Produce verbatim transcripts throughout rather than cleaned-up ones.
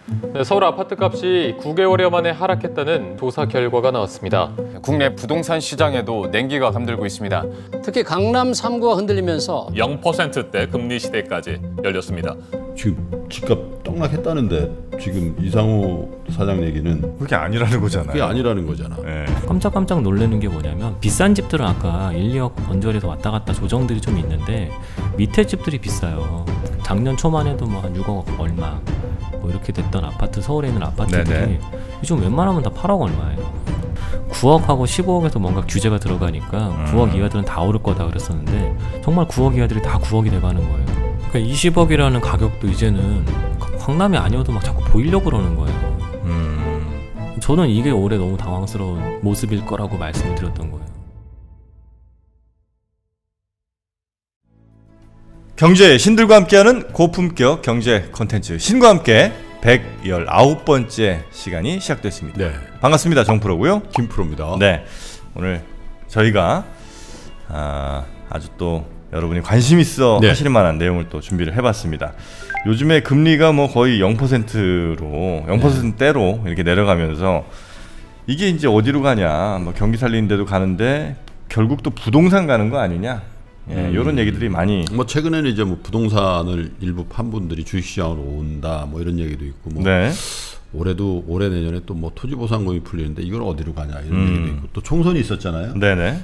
네, 서울 아파트값이 구 개월여 만에 하락했다는 조사 결과가 나왔습니다. 국내 부동산 시장에도 냉기가 감돌고 있습니다. 특히 강남 삼 구가 흔들리면서 영 퍼센트대 금리 시대까지 열렸습니다. 지금 집값 떡락했다는데 지금 이상우 사장 얘기는 그게 아니라는 거잖아요. 그게 아니라는 거잖아. 네. 깜짝깜짝 놀라는 게 뭐냐면 비싼 집들은 아까 일, 이억 언저리에서 왔다 갔다 조정들이 좀 있는데 밑에 집들이 비싸요. 작년 초만 해도 뭐 한 육억 얼마 뭐 이렇게 됐던 아파트, 서울에 있는 아파트들이 네네. 요즘 웬만하면 다 팔억 얼마예요. 구억하고 십오억에서 뭔가 규제가 들어가니까 음. 구억 이하들은 다 오를 거다 그랬었는데 정말 구억 이하들이 다 구억이 돼가는 거예요. 그러니까 이십억이라는 가격도 이제는 강남이 아니어도 막 자꾸 보이려고 그러는 거예요. 음. 저는 이게 올해 너무 당황스러운 모습일 거라고 말씀을 드렸던 거예요. 경제의 신들과 함께하는 고품격 경제 콘텐츠 신과 함께 백십구 번째 시간이 시작됐습니다. 네. 반갑습니다. 정프로고요. 김프로입니다. 네, 오늘 저희가 아, 아주 또 여러분이 관심 있어 네. 하실 만한 내용을 또 준비를 해봤습니다. 요즘에 금리가 뭐 거의 영 퍼센트로 영 퍼센트대로 이렇게 내려가면서 이게 이제 어디로 가냐, 뭐 경기 살리는 데도 가는데 결국 또 부동산 가는 거 아니냐, 예, 음. 이런 얘기들이 많이. 뭐 최근에는 이제 뭐 부동산을 일부 판분들이 주식시장으로 온다, 뭐 이런 얘기도 있고, 뭐 네. 올해도 올해 내년에 또 뭐 토지보상금이 풀리는데 이걸 어디로 가냐 이런 음. 얘기도 있고, 또 총선이 있었잖아요. 네네.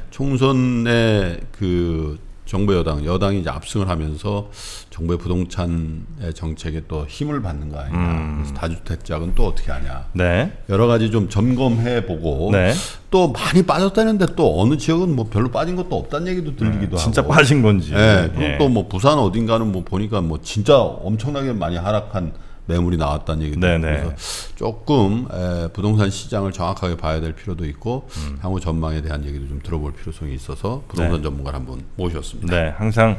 총선에 그 정부 여당 여당이 이제 압승을 하면서 정부의 부동산의 정책에 또 힘을 받는 거 아니냐. 음. 그래서 다주택자는 또 어떻게 하냐. 네. 여러 가지 좀 점검해 보고 네. 또 많이 빠졌다는데 또 어느 지역은 뭐 별로 빠진 것도 없다는 얘기도 들리기도 음, 진짜 하고. 빠진 건지. 네. 예. 또 뭐 부산 어딘가는 뭐 보니까 뭐 진짜 엄청나게 많이 하락한 매물이 나왔다는 얘기도 있고, 그래서 조금 에, 부동산 시장을 정확하게 봐야 될 필요도 있고 음. 향후 전망에 대한 얘기도 좀 들어볼 필요성이 있어서 부동산 네. 전문가를 한번 모셨습니다. 네, 항상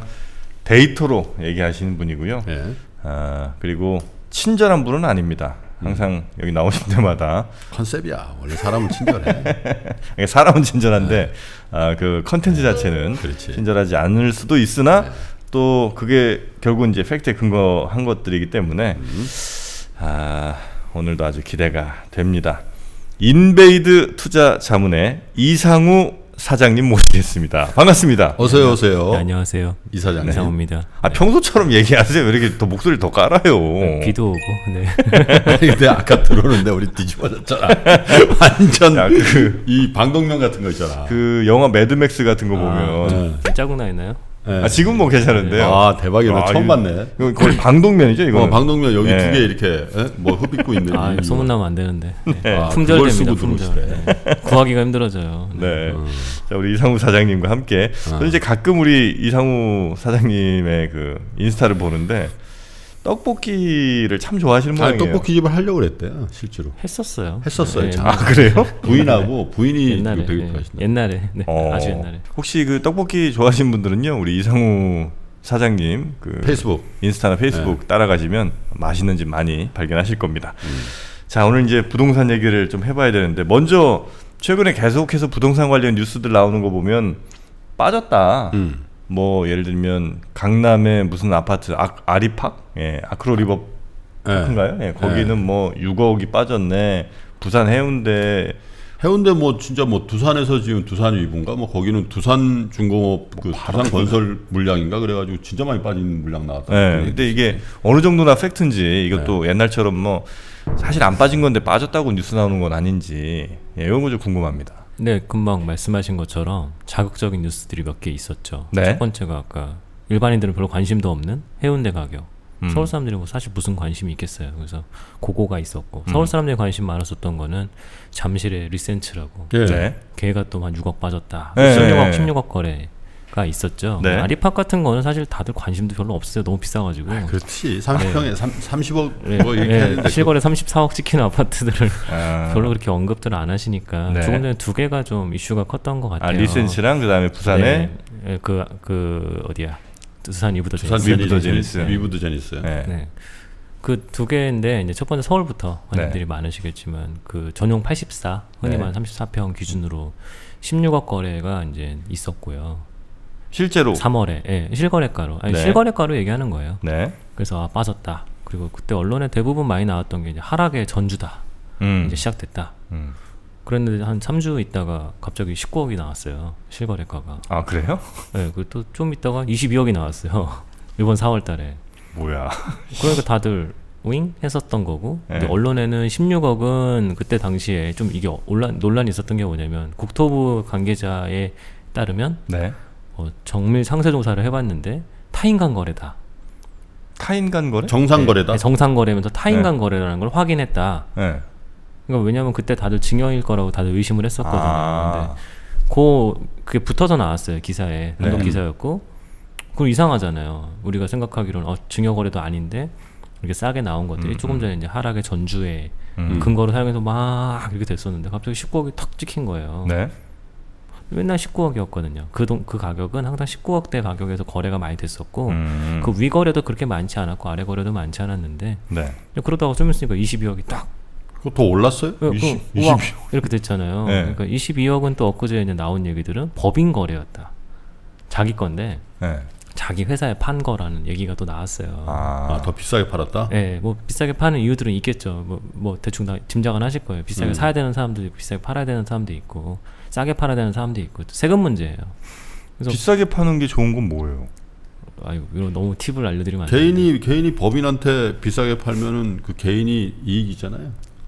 데이터로 얘기하시는 분이고요. 네. 아, 그리고 친절한 분은 아닙니다. 항상 음. 여기 나오신 데마다 컨셉이야. 원래 사람은 친절해. 사람은 친절한데 네. 아, 그 컨텐츠 자체는 그렇지. 친절하지 않을 수도 있으나 네. 또 그게 결국 이제 팩트에 근거한 것들이기 때문에 음. 아, 오늘도 아주 기대가 됩니다. 인베이드 투자 자문의 이상우 사장님 모시겠습니다. 반갑습니다. 어서요, 어서요. 네, 안녕하세요. 이 사장님. 이상우입니다. 아, 평소처럼 얘기하세요. 왜 이렇게 더 목소리를 더 깔아요? 네, 비도 오고. 네. 근데 아까 들어오는데 우리 뒤집어졌잖아. 완전 야, 그, 이 방독면 같은 거 있잖아. 그 영화 매드맥스 같은 거 보면 아, 네. 짜고 나 있나요? 네. 아, 지금 뭐 괜찮은데요. 아, 대박이네. 아, 처음 이거, 봤네. 이거 거의 방독면이죠, 이거. 어, 방독면 여기 네. 두 개 이렇게 에? 뭐 흡입고 있는. 아, 이, 소문나면 안 되는데. 네. 아, 품절됩니다. 그걸 쓰고 품절. 들어오시네. 네. 구하기가 힘들어져요. 네. 음. 자, 우리 이상우 사장님과 함께. 아. 저는 이제 가끔 우리 이상우 사장님의 그 인스타를 보는데 떡볶이를 참 좋아하시는 아니, 모양이에요. 떡볶이 집을 하려고 그랬대요, 실제로. 했었어요. 했었어요. 네, 참. 아, 그래요? 부인하고 부인이 옛날에. 되게 네. 좋아하시네. 옛날에. 네. 어. 아주 옛날에. 혹시 그 떡볶이 좋아하시는 분들은요, 우리 이상우 사장님 그 페이스북, 인스타나 페이스북 네. 따라가시면 맛있는 집 많이 발견하실 겁니다. 음. 자, 오늘 이제 부동산 얘기를 좀 해봐야 되는데, 먼저 최근에 계속해서 부동산 관련 뉴스들 나오는 거 보면 빠졌다. 음. 뭐 예를 들면 강남의 무슨 아파트 아, 아리팍, 예, 아크로리버 파크인가요? 예, 거기는 네. 뭐 육억이 빠졌네. 부산 해운대 해운대 뭐 진짜 뭐 두산에서 지금 두산 위브인가 뭐 거기는 두산 중공업 그 뭐 두산 건설 물량인가 그래가지고 진짜 많이 빠진 물량 나왔다. 네, 근데 이게 어느 정도나 팩트인지 이것도 네. 옛날처럼 뭐 사실 안 빠진 건데 빠졌다고 뉴스 나오는 건 아닌지 예, 이런 거 좀 궁금합니다. 네, 금방 말씀하신 것처럼 자극적인 뉴스들이 몇 개 있었죠. 네. 첫 번째가 아까 일반인들은 별로 관심도 없는 해운대 가격. 음. 서울 사람들이 뭐 사실 무슨 관심이 있겠어요. 그래서 그거가 있었고 음. 서울 사람들이 관심 많았었던 거는 잠실의 리센츠라고. 네. 네. 걔가 또 한 육억 빠졌다. 네. 십육억, 십육억 거래가 있었죠. 네. 아리팍 같은 거는 사실 다들 관심도 별로 없어요. 너무 비싸가지고. 아, 그렇지. 삼십 평에 네. 삼십억 네. 뭐 이렇게 네. 하는데 실거래 삼십사억 찍히는 아파트들을 아. 별로 그렇게 언급들을 안 하시니까 네. 조금 전에 두 개가 좀 이슈가 컸던 것 같아요. 아, 리센츠랑 그다음에 부산에 네. 네. 그, 그 어디야? 두산 위브더 제니스. 위브더 제니스. 위브더 제니스. 네. 네. 그 두 개인데 이제 첫 번째 서울부터 관심들이 네. 많으시겠지만 그 전용 팔십사 흔히 네. 말하는 삼십사 평 기준으로 십육억 거래가 이제 있었고요. 실제로 삼월에 예, 실거래가로 아니 네. 실거래가로 얘기하는 거예요. 네. 그래서 아, 빠졌다. 그리고 그때 언론에 대부분 많이 나왔던 게 이제 하락의 전주다. 음. 이제 시작됐다. 음. 그랬는데 한 삼 주 있다가 갑자기 십구억이 나왔어요. 실거래가가. 아 그래요? 네, 그리고 또 좀 있다가 이십이억이 나왔어요. 이번 사월 달에. 뭐야? 그러니까 다들 윙 했었던 거고. 근데 네. 언론에는 십육억은 그때 당시에 좀 이게 논란, 논란이 있었던 게 뭐냐면 국토부 관계자에 따르면 네. 어, 정밀 상세 조사를 해봤는데 타인간 거래다. 타인간 거래? 정상 거래다. 네, 정상 거래면서 타인간 거래라는 걸 확인했다. 네. 그러니까 왜냐면 그때 다들 증여일 거라고 다들 의심을 했었거든요. 아. 근데 그 그게 붙어서 나왔어요 기사에. 단독 네. 기사였고. 그럼 이상하잖아요. 우리가 생각하기로는 어, 증여 거래도 아닌데 이렇게 싸게 나온 것들이 음, 조금 전에 이제 하락의 전주에 음. 근거로 사용해서 막 이렇게 됐었는데 갑자기 십구억이 턱 찍힌 거예요. 네. 맨날 십구억이었거든요. 그, 동, 그 가격은 항상 십구억대 가격에서 거래가 많이 됐었고 음. 그 위 거래도 그렇게 많지 않았고 아래 거래도 많지 않았는데 네. 그러다가 좀 있으니까 이십이억이 딱 그거 더 올랐어요? 그, 이십, 그, 우와, 이십. 이렇게 됐잖아요. 네. 그러니까 이십이억은 또 엊그제 이제 나온 얘기들은 법인 거래였다. 자기 건데 네. 자기 회사에 판 거라는 얘기가 또 나왔어요. 아, 아, 더 비싸게 팔았다? 예, 뭐 비싸게 파는 이유들은 있겠죠. 뭐, 뭐 대충 다 짐작은 하실 거예요. 비싸게 음. 사야 되는 사람도 있고 비싸게 팔아야 되는 사람도 있고 싸게 팔아야 되는 사람도 있고 세금 문제예요. 그래서 비싸게 파는 게 좋은 건 뭐예요? 아유 이런 너무 팁을 알려드리면 안 개인이 개인이 법인한테 비싸게 팔면은 그 개인이 이익이잖아요.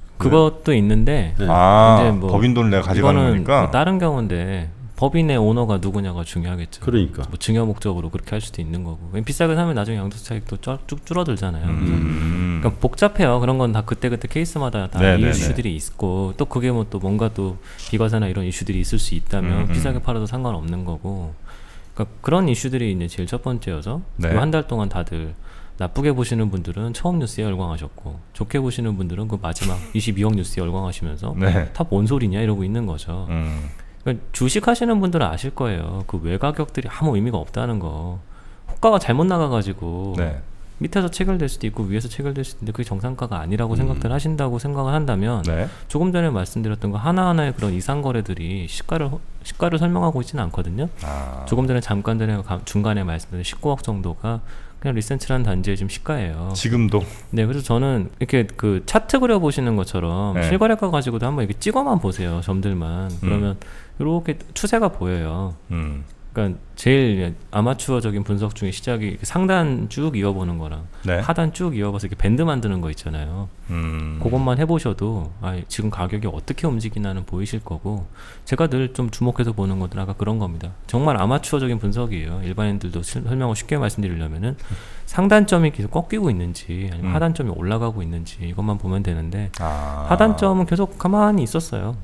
그것도 있는데 네. 아, 근데 뭐 법인 돈을 내가 가져가는 이거는 거니까. 뭐 다른 경우인데 법인의 오너가 누구냐가 중요하겠죠. 그러니까. 뭐 증여 목적으로 그렇게 할 수도 있는 거고. 비싸게 사면 나중에 양도세 차익도 쭉 줄어들잖아요. 음. 그러니까 복잡해요. 그런 건 다 그때 그때 케이스마다 다 네네네. 이슈들이 있고 또 그게 뭐 또 뭔가 또 비과세나 이런 이슈들이 있을 수 있다면 음, 음. 비싸게 팔아도 상관없는 거고. 그러니까 그런 이슈들이 이제 제일 첫 번째여서 네. 한 달 동안 다들 나쁘게 보시는 분들은 처음 뉴스에 열광하셨고 좋게 보시는 분들은 그 마지막 이십이억 뉴스에 열광하시면서 네. 다 뭔 소리냐 이러고 있는 거죠. 음. 그러니까 주식 하시는 분들은 아실 거예요. 그 외가격들이 아무 의미가 없다는 거. 호가가 잘못 나가가지고 네. 밑에서 체결될 수도 있고 위에서 체결될 수도 있는데 그게 정상가가 아니라고 음. 생각들 하신다고 생각을 한다면 네. 조금 전에 말씀드렸던 거 하나하나의 그런 이상 거래들이 시가를 시가를 설명하고 있지는 않거든요. 아. 조금 전에 잠깐 전에 가- 중간에 말씀드린 십구억 정도가 그냥 리센트라는 단지의 지금 시가예요. 지금도. 네, 그래서 저는 이렇게 그 차트 그려 보시는 것처럼 네. 실거래가 가지고도 한번 이렇게 찍어만 보세요. 점들만. 그러면 이렇게 추세가 보여요. 음. 그러니까 제일 아마추어적인 분석 중에 시작이 이렇게 상단 쭉 이어보는 거랑 네. 하단 쭉 이어봐서 이렇게 밴드 만드는 거 있잖아요. 음. 그것만 해보셔도 아, 지금 가격이 어떻게 움직이나는 보이실 거고 제가 늘 좀 주목해서 보는 것들은 아까 그런 겁니다. 정말 아마추어적인 분석이에요. 일반인들도 실- 설명을 쉽게 말씀드리려면은 상단점이 계속 꺾이고 있는지 아니면 음. 하단점이 올라가고 있는지 이것만 보면 되는데 아. 하단점은 계속 가만히 있었어요.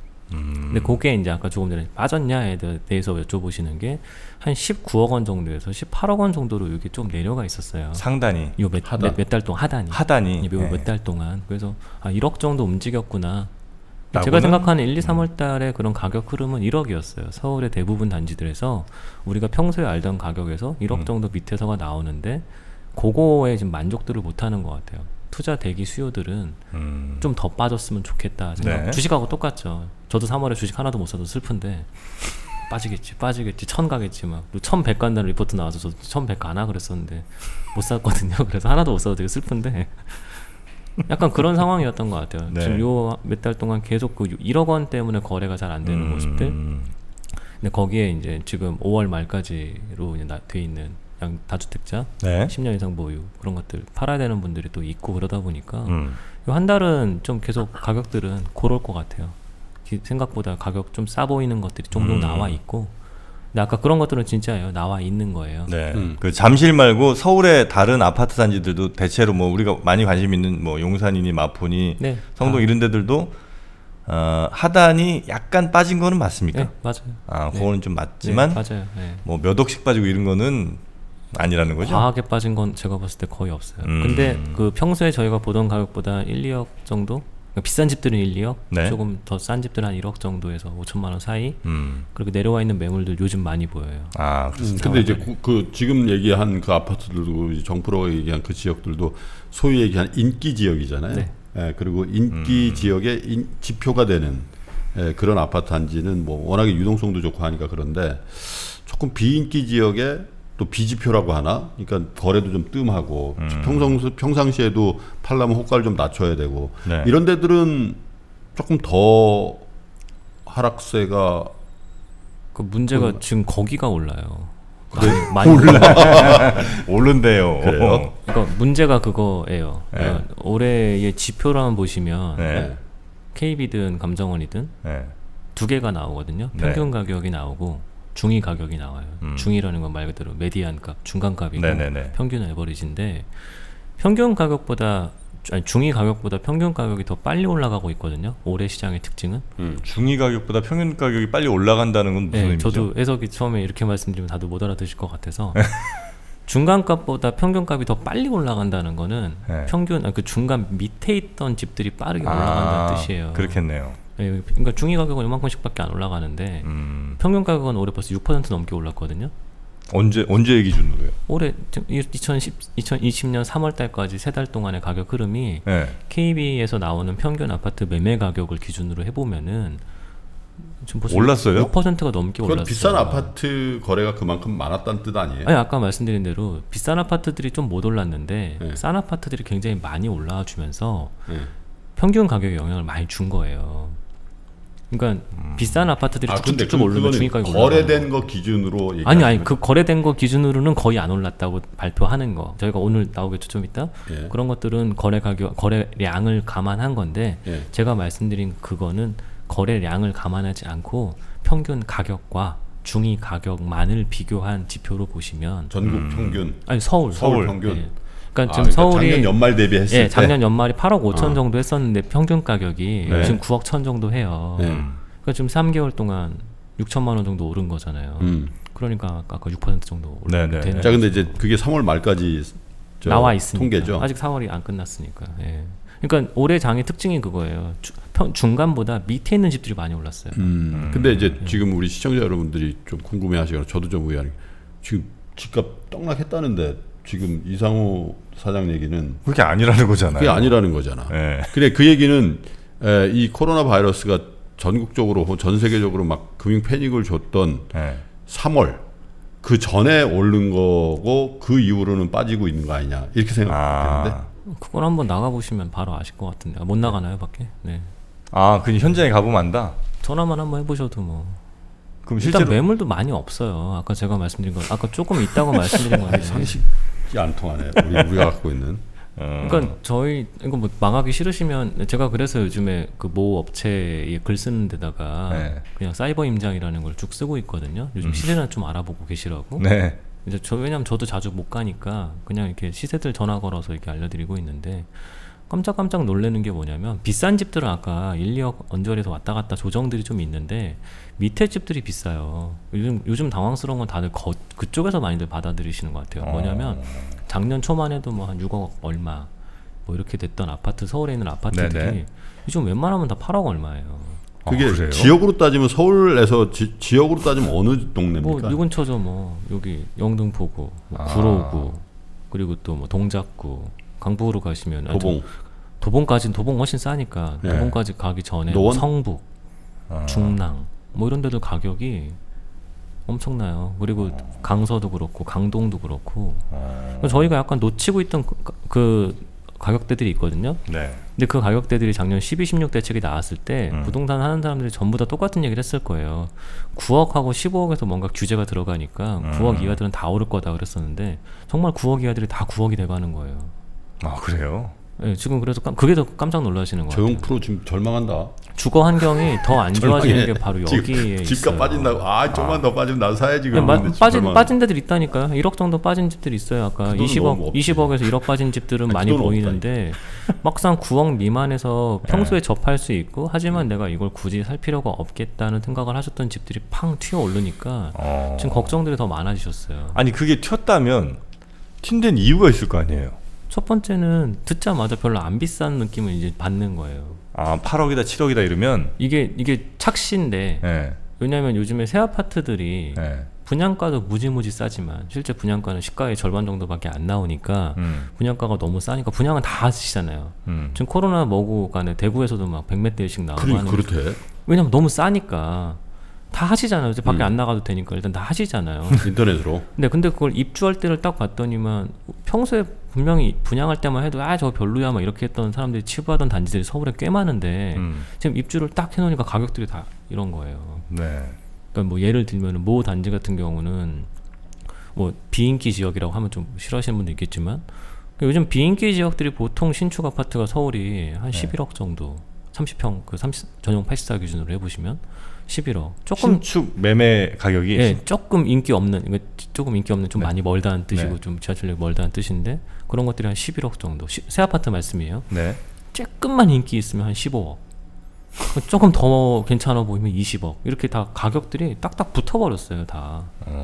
음. 근데 그게 이제 아까 조금 전에 빠졌냐에 대해서 여쭤보시는 게 한 십구억 원 정도에서 십팔억 원 정도로 이게 좀 내려가 있었어요. 상단이 하단. 요몇 달 동안 하단이 하단이 네. 몇 달 동안 그래서 아 일억 정도 움직였구나. 라고는? 제가 생각하는 일, 이, 삼월 달에 그런 가격 흐름은 일억이었어요. 서울의 대부분 단지들에서 우리가 평소에 알던 가격에서 일억 음. 정도 밑에서가 나오는데 그거에 지금 만족도를 못하는 것 같아요. 투자 대기 수요들은 음. 좀 더 빠졌으면 좋겠다 생각. 네. 주식하고 똑같죠. 저도 삼월에 주식 하나도 못 사도 슬픈데 빠지겠지 빠지겠지 천 가겠지 막 천백 간다는 리포트 나와서 저도 천백 가나 그랬었는데 못 샀거든요. 그래서 하나도 못 사도 되게 슬픈데 약간 그런 상황이었던 것 같아요. 네. 지금 요 몇 달 동안 계속 그 일억 원 때문에 거래가 잘 안 되는 음. 모습들. 근데 거기에 이제 지금 오월 말까지로 이제 나- 돼 있는 양 다주택자 네. 십 년 이상 보유 그런 것들 팔아야 되는 분들이 또 있고 그러다 보니까 음. 요 한 달은 좀 계속 가격들은 고를 것 같아요. 기- 생각보다 가격 좀 싸 보이는 것들이 종종 음. 나와 있고 근데 아까 그런 것들은 진짜예요. 나와 있는 거예요. 네. 음. 그 잠실 말고 서울의 다른 아파트 단지들도 대체로 뭐 우리가 많이 관심 있는 뭐 용산이니 마포니 네. 성동 아, 이런 데들도 어, 하단이 약간 빠진 거는 맞습니까? 네, 맞아요. 아, 네. 그거는 좀 맞지만 네, 맞아요. 네. 뭐 몇 억씩 빠지고 이런 거는 아니라는 거죠. 과하게 빠진 건 제가 봤을 때 거의 없어요. 음. 근데 그 평소에 저희가 보던 가격보다 일, 이억 정도? 그러니까 비싼 집들은 일, 이억, 네. 조금 더 싼 집들은 한 일억 정도에서 오천만 원 사이. 음. 그렇게 내려와 있는 매물들 요즘 많이 보여요. 아, 음, 그렇습니다. 근데 이제 그, 그 지금 얘기한 그 아파트들도 이제 정프로가 얘기한 그 지역들도 소위 얘기한 인기 지역이잖아요. 네. 예, 그리고 인기 음. 지역의 인, 지표가 되는 예, 그런 아파트 단지는 뭐 워낙에 유동성도 좋고 하니까 그런데 조금 비인기 지역에 또 비지표라고 하나? 그러니까 거래도 좀 뜸하고 음. 평상, 평상시에도 팔려면 호가를 좀 낮춰야 되고 네. 이런 데들은 조금 더 하락세가 그 문제가 음. 지금 거기가 올라요. 그래? 많이 올라. 오른데요. 그래요? 그러니까 문제가 그거예요. 네. 그러니까 올해의 지표로 한번 보시면 네. 케이비든 감정원이든 네. 두 개가 나오거든요. 네. 평균 가격이 나오고 중위 가격이 나와요. 음. 중위라는 건 말 그대로 메디안 값, 중간 값이고 네네네. 평균 에버리지인데 평균 가격보다 아니 중위 가격보다 평균 가격이 더 빨리 올라가고 있거든요. 올해 시장의 특징은. 중위 가격보다 평균 가격이 빨리 올라간다는 건 무슨 네, 의미죠? 저도 해석이 처음에 이렇게 말씀드리면 다들 못 알아들으실 것 같아서 중간 값보다 평균 값이 더 빨리 올라간다는 거는 네. 평균 아니, 그 중간 밑에 있던 집들이 빠르게 아, 올라간다는 뜻이에요. 그렇겠네요. 네, 그러니까 중위 가격은 이만큼씩밖에 안 올라가는데 음. 평균 가격은 올해 벌써 육 퍼센트 넘게 올랐거든요. 언제 언제 기준으로요? 올해 이천십, 이천이십 년 삼월 달까지 세 달 동안의 가격 흐름이 네. 케이비에서 나오는 평균 아파트 매매 가격을 기준으로 해보면은 지금 벌써 올랐어요? 육 퍼센트가 넘게 그건 올랐어요. 비싼 아파트 거래가 그만큼 많았다는 뜻 아니에요? 아니 아까 말씀드린 대로 비싼 아파트들이 좀 못 올랐는데 네. 싼 아파트들이 굉장히 많이 올라와 주면서 네. 평균 가격에 영향을 많이 준 거예요. 그러니까 음. 비싼 아파트들이 아 근데 쭉쭉쭉 그, 오르면 중위 그거는 가격이 올라가는 거래된 거 기준으로 아니 아니 얘기하는 그 거래된 거 기준으로는 거의 안 올랐다고 발표하는 거 저희가 오늘 나오겠죠 좀 이따 예. 그런 것들은 거래 가격 거래량을 감안한 건데 예. 제가 말씀드린 그거는 거래량을 감안하지 않고 평균 가격과 중위 가격만을 비교한 지표로 보시면 전국 평균 아니 서울 서울 평균. 예. 그러니까 아, 지금 그러니까 서울이 작년 연말 대비했을 예, 때 작년 연말이 팔억 오천 아. 정도 했었는데 평균 가격이 네. 지금 구억 천 정도 해요. 네. 그러니까 지금 삼 개월 동안 육천만 원 정도 오른 거잖아요. 음. 그러니까 아까 육 퍼센트 정도 네, 오르게 네. 되는 자 근데 이제 그게 삼월 말까지 저 나와 있으니까 통계죠. 아직 사월이 안 끝났으니까. 예. 그러니까 올해 장의 특징이 그거예요. 주, 평, 중간보다 밑에 있는 집들이 많이 올랐어요. 음. 근데 이제 지금 우리 시청자 여러분들이 좀 궁금해하시거나 저도 좀 의아한 게 지금 집값 떡락했다는데 지금 이상호 사장 얘기는 그게 아니라는 거잖아요. 그게 아니라는 거잖아. 네. 그래 그 얘기는 에, 이 코로나 바이러스가 전국적으로 전 세계적으로 막 금융 패닉을 줬던 네. 삼월 그 전에 오른 거고 그 이후로는 빠지고 있는 거 아니냐 이렇게 생각했는데 아, 그걸 한번 나가 보시면 바로 아실 것 같은데. 아, 못 나가나요 밖에? 네. 아, 그 현장에 가보면 안다. 전화만 한번 해보셔도 뭐. 그럼 일단 실제로 매물도 많이 없어요. 아까 제가 말씀드린 건 아까 조금 있다고 말씀드린 건데. 상식이 안 통하네. 우리 우리가 갖고 있는. 어, 그러니까 저희 이거 뭐 망하기 싫으시면 제가 그래서 요즘에 그 모 업체에 글 쓰는 데다가 네. 그냥 사이버 임장이라는 걸 쭉 쓰고 있거든요. 요즘 시세나 좀 알아보고 계시라고. 네. 이제 저 왜냐면 저도 자주 못 가니까 그냥 이렇게 시세들 전화 걸어서 이렇게 알려드리고 있는데 깜짝깜짝 놀라는 게 뭐냐면 비싼 집들은 아까 일, 이억 언저리에서 왔다 갔다 조정들이 좀 있는데 밑에 집들이 비싸요. 요즘 요즘 당황스러운 건 다들 거, 그쪽에서 많이들 받아들이시는 것 같아요. 뭐냐면 작년 초만 해도 뭐 한 육억 얼마 뭐 이렇게 됐던 아파트 서울에 있는 아파트들이 네네. 요즘 웬만하면 다 팔억 얼마예요. 그게 아, 그래요? 지역으로 따지면 서울에서 지, 지역으로 따지면 어느 동네입니까? 뭐 요 근처죠 뭐 여기 영등포구, 뭐 아. 구로구 그리고 또 뭐 동작구, 강북으로 가시면 아니, 도봉. 도봉까지는 도봉 훨씬 싸니까 네. 도봉까지 가기 전에 노원? 성북, 아. 중랑 뭐 이런 데들 가격이 엄청나요. 그리고 강서도 그렇고 강동도 그렇고 어, 저희가 약간 놓치고 있던 그, 그 가격대들이 있거든요. 네. 근데 그 가격대들이 작년 십이, 십육 대책이 나왔을 때 음. 부동산 하는 사람들이 전부 다 똑같은 얘기를 했을 거예요. 구억하고 십오억에서 뭔가 규제가 들어가니까 음. 구억 이하들은 다 오를 거다 그랬었는데 정말 구억 이하들이 다 구억이 돼가는 거예요. 아, 그래요? 네, 지금 그래서 깜, 그게 더 깜짝 놀라시는 거예요. 조용 프로 지금 절망한다. 주거 환경이 더 안 좋아지는 게 바로 지금 여기에 집값 있어요. 빠진다고. 아 좀만 더 빠지면 나도 사야지. 그냥 마, 그러는데 빠진 절망. 빠진 데들 있다니까요. 일억 정도 빠진 집들이 있어요. 아까 그 돈은 너무 이십억 없지. 이십억에서 일억 빠진 집들은 아니, 많이 그 돈은 보이는데 막상 구억 미만에서 평소에 네. 접할 수 있고 하지만 내가 이걸 굳이 살 필요가 없겠다는 생각을 하셨던 집들이 팡 튀어 오르니까 어. 지금 걱정들이 더 많아지셨어요. 아니, 그게 튀었다면 튄 이유가 있을 거 아니에요? 첫 번째는 듣자마자 별로 안 비싼 느낌을 이제 받는 거예요. 아, 팔억이다 칠억이다 이러면 이게 이게 착시인데 네. 왜냐하면 요즘에 새 아파트들이 네. 분양가도 무지무지 싸지만 실제 분양가는 시가의 절반 정도밖에 안 나오니까 음. 분양가가 너무 싸니까 분양은 다 하시잖아요. 음. 지금 코로나 뭐고 간에 대구에서도 막 백몇 대씩 나오고 그러니까 하는 그렇대. 왜냐면 너무 싸니까 다 하시잖아요. 이제 밖에 음. 안 나가도 되니까 일단 다 하시잖아요. 인터넷으로. 근데 근데 그걸 입주할 때를 딱 봤더니만 평소에 분명히 분양할 때만 해도 아 저거 별로야 막 이렇게 했던 사람들이 치부하던 단지들이 서울에 꽤 많은데 음. 지금 입주를 딱 해놓으니까 가격들이 다 이런 거예요. 네. 그러니까 뭐 예를 들면 모 단지 같은 경우는 뭐 비인기 지역이라고 하면 좀 싫어하시는 분도 있겠지만 요즘 비인기 지역들이 보통 신축 아파트가 서울이 한 네. 십일억 정도, 삼십 평 그 삼십 전용 팔십사 기준으로 해보시면 십일억. 조금 신축 매매 가격이 예, 조금 인기 없는, 그러니까 조금 인기 없는 좀 네. 많이 멀다는 뜻이고 네. 좀 지하철역 멀다는 뜻인데 그런 것들이 한 십일억 정도. 시, 새 아파트 말씀이에요. 네. 조금만 인기 있으면 한 십오억. 조금 더 괜찮아 보이면 이십억. 이렇게 다 가격들이 딱딱 붙어버렸어요, 다.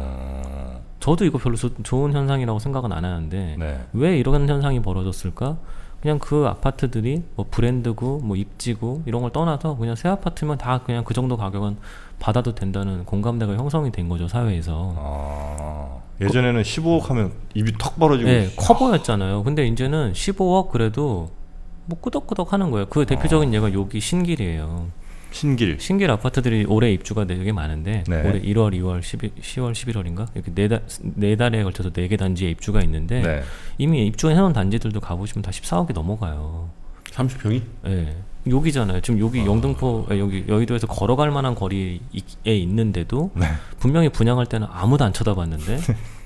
어... 저도 이거 별로 조, 좋은 현상이라고 생각은 안 하는데 네. 왜 이런 현상이 벌어졌을까? 그냥 그 아파트들이 뭐 브랜드고 뭐 입지고 이런 걸 떠나서 그냥 새 아파트면 다 그냥 그 정도 가격은 받아도 된다는 공감대가 형성이 된 거죠, 사회에서. 아... 예전에는 십오억 하면 입이 턱 벌어지고 네, 커 보였잖아요. 근데 이제는 십오억 그래도 뭐 끄덕끄덕 하는 거예요. 그 대표적인 예가 여기 신길이에요. 신길. 신길 아파트들이 올해 입주가 되게 많은데 네. 올해 일월, 이월, 시월, 십일월인가 이렇게 네 달, 네 달에 걸쳐서 네 개 단지에 입주가 있는데 네. 이미 입주해놓은 단지들도 가보시면 다 십사억이 넘어가요. 삼십 평이? 예. 여기잖아요. 지금 여기 아. 영등포, 아, 여기 여의도에서 걸어갈 만한 거리에 있는데도 네. 분명히 분양할 때는 아무도 안 쳐다봤는데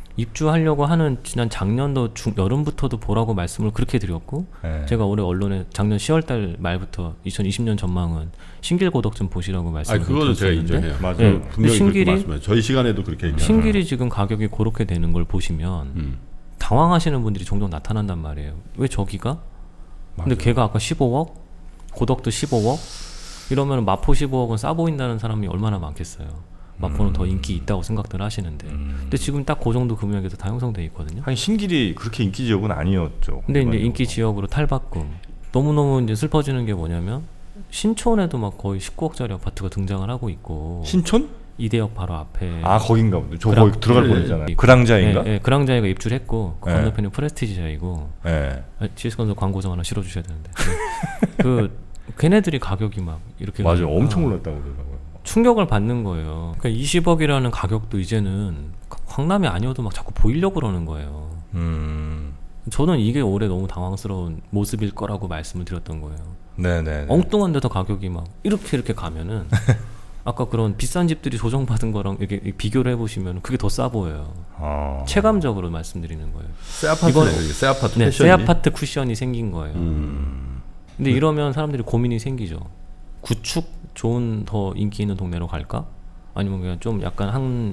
입주하려고 하는 지난 작년도 중, 여름부터도 보라고 말씀을 그렇게 드렸고 네. 제가 올해 언론에 작년 시월달 말부터 이천이십 년 전망은 신길 고덕 좀 보시라고 말씀을 아, 그거는 제가 드렸었는데 인정해요. 맞아요. 네. 분명히 신길이- 그렇게 말씀해요. 저희 시간에도 그렇게 얘기해요. 신길이 지금 가격이 그렇게 되는 걸 보시면 음. 당황하시는 분들이 종종 나타난단 말이에요. 왜 저기가? 근데 맞아요. 걔가 아까 십오억? 고덕도 십오억? 이러면 마포 십오억은 싸 보인다는 사람이 얼마나 많겠어요. 마포는 음. 더 인기 있다고 생각들 하시는데 음. 근데 지금 딱 그 정도 금액에서 다 형성돼 있거든요. 하긴 신길이 그렇게 인기 지역은 아니었죠. 근데 이제 일반적으로. 인기 지역으로 탈바꿈. 너무너무 이제 슬퍼지는 게 뭐냐면 신촌에도 막 거의 십구억짜리 아파트가 등장을 하고 있고 신촌? 이대역 바로 앞에 아 거긴가 보네. 저 그랑- 거기 들어갈 네. 뻔했잖아요. 그랑자인가? 예, 예, 그랑자이가 입주를 했고 그 네. 건너편이 프레스티지자이고 네. 아, 지에스건설 광고 좀 하나 실어주셔야 되는데 네. 그 걔네들이 가격이 막 이렇게 맞아요. 가니까 엄청 올랐다고 그러더라고요. 충격을 받는 거예요. 그러니까 이십억이라는 가격도 이제는 광남이 아니어도 막 자꾸 보이려고 그러는 거예요. 음. 저는 이게 올해 너무 당황스러운 모습일 거라고 말씀을 드렸던 거예요. 네네. 엉뚱한 데서 가격이 막 이렇게 이렇게 가면은 아까 그런 비싼 집들이 조정받은 거랑 이렇게 비교를 해보시면 그게 더 싸 보여요. 아. 체감적으로 말씀드리는 거예요. 새 아파트네. 이건- 이게 새 아파트 네, 패션이. 새 아파트 쿠션이 생긴 거예요. 음. 근데 이러면 사람들이 고민이 생기죠. 구축 좋은 더 인기 있는 동네로 갈까? 아니면 그냥 좀 약간 한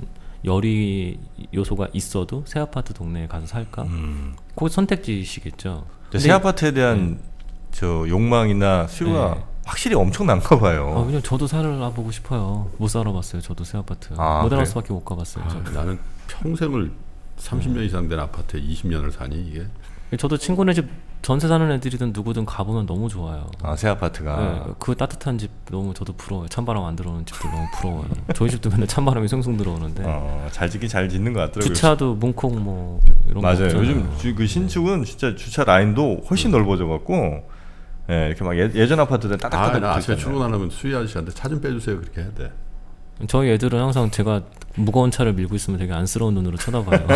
열이 요소가 있어도 새 아파트 동네에 가서 살까? 음. 그거 선택지시겠죠. 새 아파트에 대한 저 욕망이나 수요가 네. 확실히 엄청난가 봐요. 아, 그냥 저도 살아보고 싶어요. 못 살아봤어요. 저도 새 아파트. 아, 모델하우스밖에 못 가봤어요. 아, 저도. 나는 평생을 삼십 년 이상 된 아파트에 이십 년을 사니 이게. 저도 친구네 집 전세 사는 애들이든 누구든 가보면 너무 좋아요. 아, 새 아파트가. 네, 그 따뜻한 집 너무 저도 부러워요. 찬바람 안 들어오는 집들 너무 부러워요. 저희 집도 맨날 찬바람이 숭숭 들어오는데 어, 잘 짓긴 잘 짓는 것 같더라고요. 주차도 문콕 뭐 이런 맞아요. 거 없잖아요. 요즘 주- 그 신축은 진짜 주차 라인도 훨씬 넓어져 갖고 예, 이렇게 막 예, 예전 아파트들은 아, 따닥따닥 나 아침에 붙어있잖아요. 출근하려면 수희 아저씨한테 차 좀 빼주세요 그렇게 해야 돼. 저희 애들은 항상 제가 무거운 차를 밀고 있으면 되게 안쓰러운 눈으로 쳐다봐요.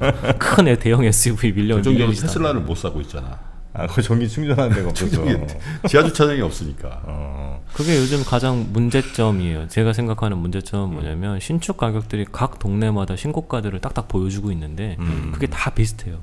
큰 애 대형 에스유브이 밀려 결정적으로 밀리지도 테슬라를 않아요. 못 사고 있잖아. 아, 그 전기 충전하는 데가 없어서. 충전기 지하 주차장이 없으니까. 어. 그게 요즘 가장 문제점이에요. 제가 생각하는 문제점은 뭐냐면 신축 가격들이 각 동네마다 신고가들을 딱딱 보여주고 있는데 음. 그게 다 비슷해요.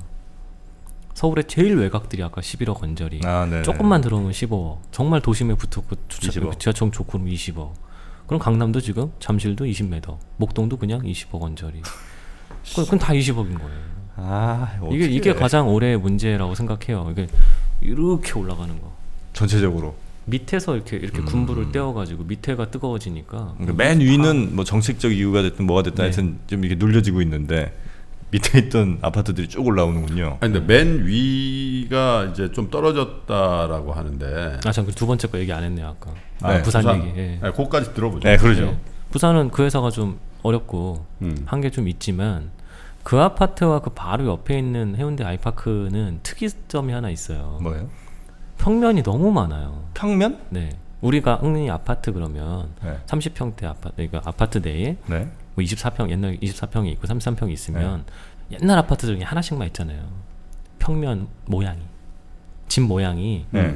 서울의 제일 외곽들이 아까 십일억 건절이 아, 네. 조금만 들어오면 십오억, 정말 도심에 붙었고 주차, 이십억. 지하철 좋고 그럼 이십억. 그럼 강남도 지금 잠실도 이십 미터, 목동도 그냥 이십억 원짜리. 그건, 그건 다 이십억인 거예요. 아, 이게 어떡해. 이게 가장 올해의 문제라고 생각해요. 이게 이렇게 올라가는 거. 전체적으로. 밑에서 이렇게 이렇게 음. 군부를 떼어가지고 밑에가 뜨거워지니까. 그러니까 맨 위는 뭐 정책적 이유가 됐든 뭐가 됐든 네. 하여튼 좀 이렇게 눌려지고 있는데 밑에 있던 아파트들이 쭉 올라오는군요. 아니 근데 맨 위가 이제 좀 떨어졌다라고 하는데. 아, 참 그 두 번째 거 얘기 안 했네요 아까. 네, 아, 부산, 부산 얘기. 예. 네, 그거까지 들어보죠. 네, 그러죠. 예. 부산은 그 회사가 좀 어렵고 음. 한 게 좀 있지만 그 아파트와 그 바로 옆에 있는 해운대 아이파크는 특이점이 하나 있어요. 뭐예요? 평면이 너무 많아요. 평면? 네. 우리가 흔히 아파트 그러면 네. 삼십 평대 아파트, 그러니까 아파트 내에 네. 뭐 이십사 평, 옛날 이십사 평이 있고 삼십삼 평이 있으면 옛날 아파트들 중에 하나씩만 있잖아요. 평면 모양이, 집 모양이. 네.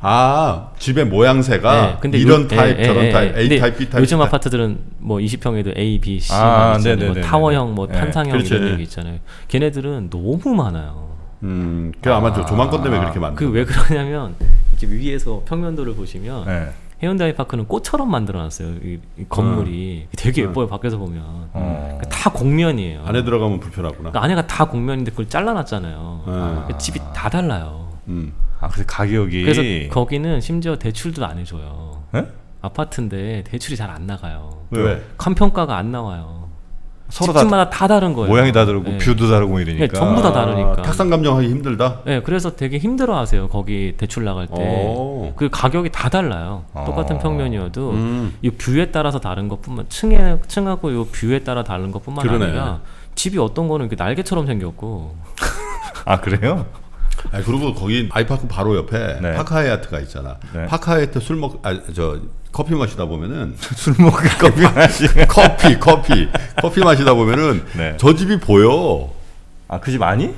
아, 집의 모양새가 네, 근데 이런 요- 타입, 예, 저런 예, 타입, 예. A 근데 타입, B 타입. 요즘 C 타입. 아파트들은 뭐 이십 평에도 A, B, C 아, 막 있잖아요. 뭐 네네네네. 타워형, 뭐 네, 탄상형 그렇지. 이런 얘기 있잖아요. 걔네들은 너무 많아요. 음, 그 아마 저 조망권 때문에 그렇게 만든. 그 왜 그러냐면 이렇게 위에서 평면도를 보시면 네. 해운대 아이파크는 꽃처럼 만들어놨어요. 이, 이 건물이 되게 예뻐요. 밖에서 보면 어. 그러니까 다 곡면이에요. 안에 들어가면 불편하구나. 그러니까 안에가 다 곡면인데 그걸 잘라놨잖아요. 네. 그러니까 집이 다 달라요. 음. 아, 그래서 가격이 그래서 거기는 심지어 대출도 안 해줘요. 네? 아파트인데 대출이 잘 안 나가요. 왜? 간평가가 안 나와요. 서로 다 집집마다 다 다른 거예요. 모양이 다 다르고 네. 뷰도 다르고 이러니까. 네, 전부 다 다르니까. 아, 탁상 감정하기 힘들다. 네, 그래서 되게 힘들어하세요. 거기 대출 나갈 때. 오. 그 가격이 다 달라요. 어. 똑같은 평면이어도 음. 이 뷰에 따라서 다른 것뿐만 층에 층하고 요 뷰에 따라 다른 것뿐만 그러네. 아니라 집이 어떤 거는 이렇게 날개처럼 생겼고. 아, 그래요? 아니, 그리고 거기 아이파크 바로 옆에 네. 파카하야트가 있잖아. 네. 파카하야트 술 먹, 아, 저 커피 마시다 보면은 술 먹고 커피 마시는. 커피, 커피, 커피 마시다 보면은 네. 저 집이 보여. 아, 그 집 아니?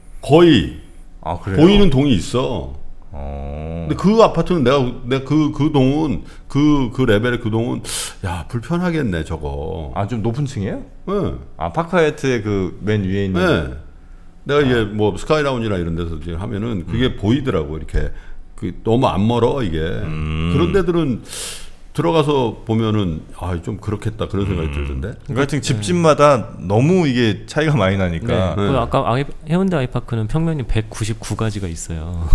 거의 아, 그래요? 보이는 동이 있어. 어. 근데 그 아파트는 내가 내가 그 그 동은 그 그 레벨의 그 동은 야 불편하겠네 저거. 아, 좀 높은 층이에요? 네. 아, 파카야트의 그 맨 위에 있는. 네. 내가 이제 뭐 스카이라운지나 이런 데서 이제 하면은 그게 음. 보이더라고 이렇게 그 너무 안 멀어 이게 음. 그런 데들은 들어가서 보면은 아 좀 그렇겠다 그런 생각이 들던데. 그러니까 하여튼 집집마다 너무 이게 차이가 많이 나니까 네. 그 아까 아이, 해운대 아이파크는 평면이 백구십구 가지가 있어요.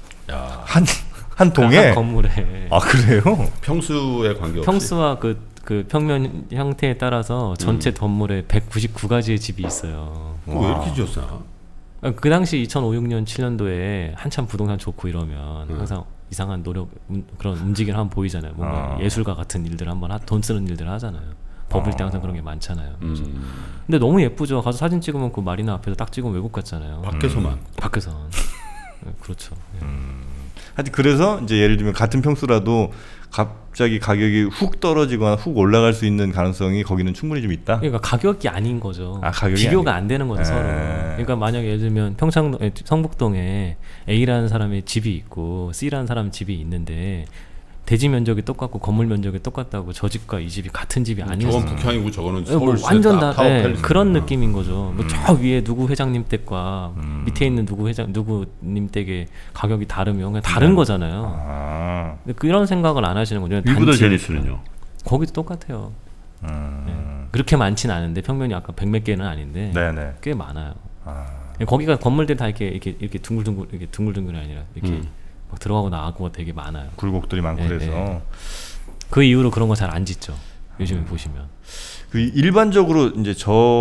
야 한, 한 동에. 한 건물에. 아, 그래요? 평수에 관계없이. 평수와 그, 그 평면 형태에 따라서 전체 건물에 백구십구 가지의 집이 있어요. 그거 왜 이렇게 지었어? 그 당시 이천오, 육 년, 칠 년도에 한참 부동산 좋고 이러면 음. 항상 이상한 노력 음, 그런 움직임을 한번 보이잖아요. 뭔가 아. 예술가 같은 일들 한번 하, 돈 쓰는 일들 하잖아요. 버블 때 아. 항상 그런 게 많잖아요. 그래서. 음. 근데 너무 예쁘죠. 가서 사진 찍으면 그 마리나 앞에서 딱 찍으면 외국 같잖아요. 밖에서만. 밖에서. 네, 그렇죠. 네. 하여튼 그래서 이제 예를 들면 같은 평수라도 갑자기 가격이 훅 떨어지거나 훅 올라갈 수 있는 가능성이 거기는 충분히 좀 있다. 그러니까 가격이 아닌 거죠. 아, 가격이 비교가 아니- 안 되는 거죠 에. 서로. 그러니까 만약에 예를 들면 평창 에, 성북동에 A라는 사람의 집이 있고 C라는 사람의 집이 있는데 대지 면적이 똑같고 건물 면적이 똑같다고 저 집과 이 집이 같은 집이 아니었어요. 저건 북향이고 저거는 네, 뭐 서울 완전 다 네, 팰리스. 그런 느낌인 거죠. 음. 뭐 저 위에 누구 회장님 댁과 밑에 있는 누구 회장 누구님 댁의 가격이 다르면 그냥 다른 거잖아요. 아, 근데 그런 생각을 안 하시는 거죠. 위브더 단지 제니스는요? 거기도 똑같아요. 음. 네. 그렇게 많진 않은데 평면이 아까 백몇 개는 아닌데 네네. 꽤 많아요. 아, 거기가 건물들 다 이렇게 이렇게 이렇게 둥글둥글 이렇게 둥글둥글이 아니라 이렇게 음. 막 들어가고 나가고가 되게 많아요. 굴곡들이 많고 네, 그래서 네. 그 이후로 그런 거 잘 안 짓죠. 요즘에 보시면. 그 일반적으로 이제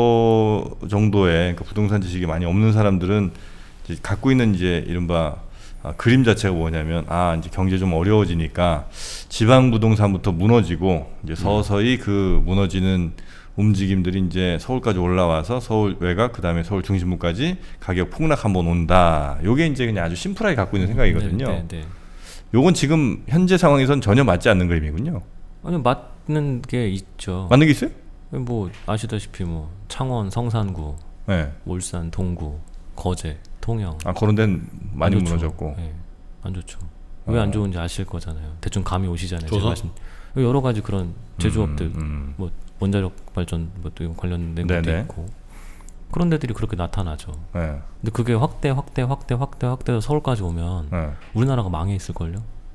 저 정도의 그 부동산 지식이 많이 없는 사람들은 이제 갖고 있는 이제 이른바 아, 그림 자체가 뭐냐면 아 이제 경제 좀 어려워지니까 지방 부동산부터 무너지고 이제 서서히 그 무너지는 움직임들이 이제 서울까지 올라와서 서울 외곽 그다음에 서울 중심부까지 가격 폭락 한번 온다. 요게 이제 그냥 아주 심플하게 갖고 있는 생각이거든요. 네, 네, 네. 요건 지금 현재 상황에선 전혀 맞지 않는 그림이군요. 아니 맞는 게 있죠. 맞는 게 있어요? 뭐 아시다시피 뭐 창원, 성산구, 네. 울산, 동구, 거제, 통영. 아 그런 데는 많이 안 좋죠. 무너졌고. 네, 안 좋죠. 왜 안 어. 좋은지 아실 거잖아요. 대충 감이 오시잖아요. 제가 조선? 말씀- 여러 가지 그런 제조업들, 음, 음. 뭐 원자력 발전 뭐또 관련된 것도 네네. 있고 그런 데들이 그렇게 나타나죠. 네. 근데 그게 확대, 확대, 확대, 확대, 확대해서 서울까지 오면 네. 우리나라가 망해 있을걸요?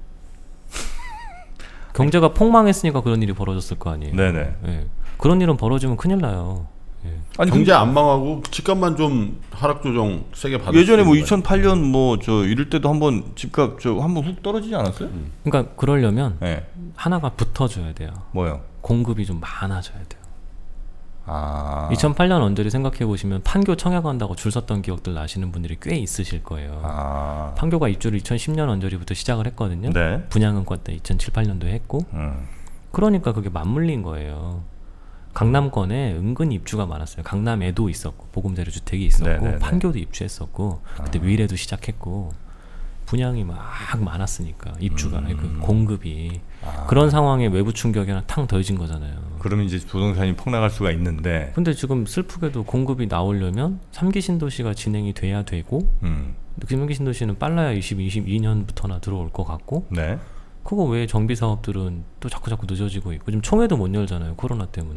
경제가 폭망했으니까 그런 일이 벌어졌을 거 아니에요. 네네. 예. 그런 일은 벌어지면 큰일 나요. 예. 아니 경제 안 망하고 집값만 좀 하락 조정 세게 받을 예전에 수 뭐 있는 이천팔 년 뭐 저 이럴 때도 한번 집값 저 한번 훅 떨어지지 않았어요? 그러니까 그러려면 네. 하나가 붙어줘야 돼요. 뭐요? 공급이 좀 많아져야 돼요. 아. 이천팔 년 언저리 생각해 보시면 판교 청약한다고 줄 섰던 기억들 나시는 분들이 꽤 있으실 거예요. 아. 판교가 입주를 이천십 년 언저리부터 시작을 했거든요. 네. 분양은과 때 이천칠, 팔 년도에 했고 음. 그러니까 그게 맞물린 거예요. 강남권에 은근 입주가 많았어요. 강남에도 있었고 보금자리 주택이 있었고 네네네. 판교도 입주했었고 그때 위례도 시작했고 분양이 막 많았으니까 입주가 음. 그 공급이 아. 그런 상황에 외부 충격이 하나 탕 더해진 거잖아요. 그러면 이제 부동산이 폭락할 수가 있는데. 근데 지금 슬프게도 공급이 나오려면 삼 기 신도시가 진행이 돼야 되고 음. 삼 기 신도시는 빨라야 이십, 이십이 년부터나 들어올 것 같고 네. 그거 왜 정비 사업들은 또 자꾸 자꾸 늦어지고 있고 지금 총회도 못 열잖아요. 코로나 때문에.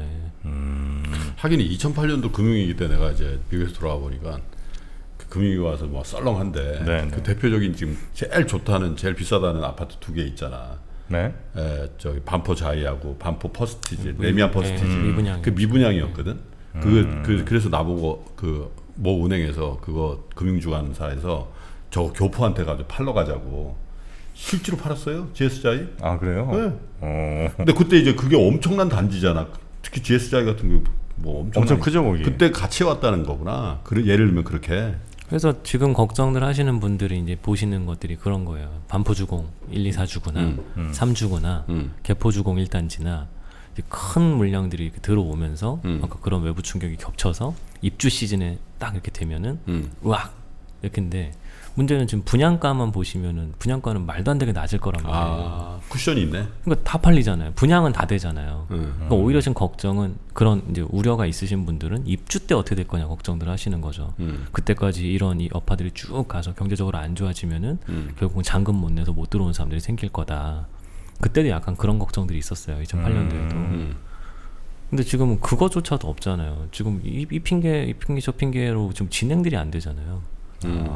음. 하긴 이천팔 년도 금융위기 때 내가 이제 미국에서 돌아와 보니까 그 금융위기 와서 뭐 썰렁한데 네, 그 네. 대표적인 지금 제일 좋다는 제일 비싸다는 아파트 두 개 있잖아. 네. 에, 저기 반포 자이하고 반포 퍼스티지, 미- 레미안 네, 퍼스티지 미분양이었죠. 그 미분양이었거든. 그, 그 그래서 나보고 그 모 은행에서 그거 금융주관사에서 저거 교포한테 가지고 팔러 가자고 실제로 팔았어요. 지에스자이. 아 그래요? 네. 어. 근데 그때 이제 그게 엄청난 단지잖아. 특히 지에스자이 같은 게 뭐 엄청 엄청 크죠 거기. 그때 같이 왔다는 거구나. 그래 예를 들면 그렇게. 그래서 지금 걱정들 하시는 분들이 이제 보시는 것들이 그런 거예요. 반포주공 일, 이, 사 주구나, 음, 음. 삼 주구나, 음. 개포주공 일 단지나 이제 큰 물량들이 이렇게 들어오면서 음. 아까 그런 외부 충격이 겹쳐서 입주 시즌에 딱 이렇게 되면은 음. 으악 이렇게인데 문제는 지금 분양가만 보시면은 분양가는 말도 안 되게 낮을 거란 말이에요. 아 쿠션이 있네. 그러니까 다 팔리잖아요. 분양은 다 되잖아요. 음. 그러니까 오히려 지금 걱정은 그런 이제 우려가 있으신 분들은 입주 때 어떻게 될 거냐 걱정들 하시는 거죠. 음. 그때까지 이런 이 여파들이 쭉 가서 경제적으로 안 좋아지면은 음. 결국은 잔금 못 내서 못 들어오는 사람들이 생길 거다. 그때도 약간 그런 걱정들이 있었어요. 이천팔 년도에도. 음. 근데 지금은 그거조차도 없잖아요. 지금 이, 이 핑계, 이 핑계, 저 핑계로 지금 진행들이 안 되잖아요. 음.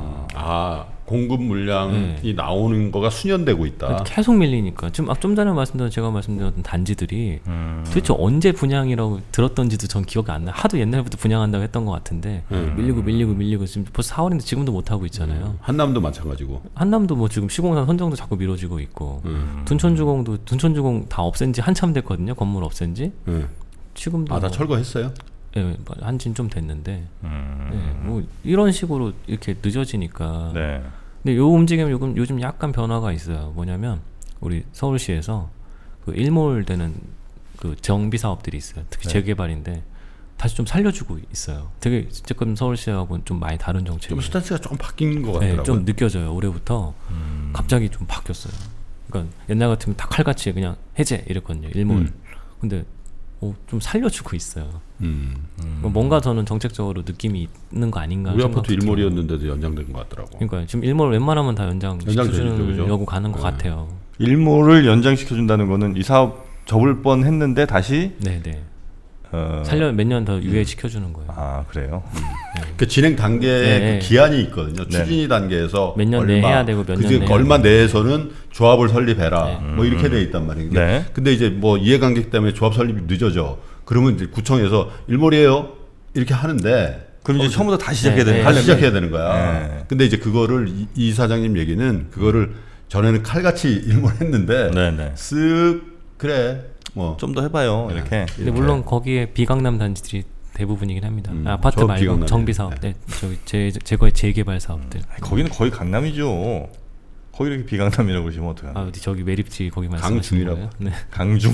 아 공급 물량이 네. 나오는 거가 수년되고 있다. 계속 밀리니까 지금 아, 좀 전에 말씀드린 제가 말씀드렸던 단지들이 음. 도대체 언제 분양이라고 들었던지도 전 기억이 안 나요. 하도 옛날부터 분양한다고 했던 것 같은데 음. 밀리고 밀리고 밀리고 지금 벌써 사월인데 지금도 못 하고 있잖아요. 한남도 마찬가지고. 한남도 뭐 지금 시공사 선정도 자꾸 미뤄지고 있고 음. 둔촌주공도 둔촌주공 다 없앤 지 한참 됐거든요. 건물 없앤 지 음. 지금도 아다 뭐, 철거했어요? 예, 뭐 한지는 좀 됐는데 음. 예, 뭐 이런 식으로 이렇게 늦어지니까. 네. 근데 요 움직임 요즘 요즘 약간 변화가 있어요. 뭐냐면 우리 서울시에서 그 일몰되는 그 정비 사업들이 있어요. 특히 네. 재개발인데 다시 좀 살려주고 있어요. 되게 지금 서울시하고는 좀 많이 다른 좀 정책이에요. 스탠스가 조금 바뀐 것 네, 같더라고요. 좀 느껴져요. 올해부터 음. 갑자기 좀 바뀌었어요. 그러니까 옛날 같으면 다 칼같이 그냥 해제 이랬거든요. 일몰. 음. 근데 어, 좀 살려주고 있어요. 음. 그러니까 뭔가 저는 정책적으로 느낌이 있는 거 아닌가. 우리 아파트 생각도 들어요. 일몰이었는데도 연장된 것 같더라고. 그러니까 지금 일몰 웬만하면 다 연장 연장되죠, 시켜주려고 그죠? 가는 것 네. 같아요. 일몰을 연장시켜준다는 거는 이 사업 접을 뻔했는데 다시 네네. 어... 살려 몇 년 더 유예시켜주는 거예요. 아 그래요. 그 진행 단계에 네, 네. 그 기한이 있거든요. 네. 추진이 단계에서 몇년 얼마, 내에 해야 되고 몇 그게 년 내에 얼마 해야 내에서는 조합을 설립해라. 네. 뭐 이렇게 돼 있단 말이에요. 근데, 네. 근데 이제 뭐 이해관계 때문에 조합 설립이 늦어져. 그러면 이제 구청에서 일몰이에요 이렇게 하는데 그럼 이제 어, 처음부터 다시 시작해야 네, 되는 네. 다시 거예요? 시작해야 되는 거야. 네. 근데 이제 그거를 이, 이 사장님 얘기는 그거를 전에는 칼같이 일몰했는데 네네. 쓱 그래 뭐 좀 더 해봐요 이렇게. 근데 물론 거기에 비강남 단지들이 대부분이긴 합니다. 음, 아, 아파트 저 말고 비강남이에요. 정비 사업, 네, 저기 제 제거의 재개발 사업들. 아니, 거기는 거의 강남이죠. 거기 이렇게 비강남이라고 그러시면 어떡하나. 아 어디 저기 매립지 거기 말씀하시는 강중이라고. 거예요? 네. 강중.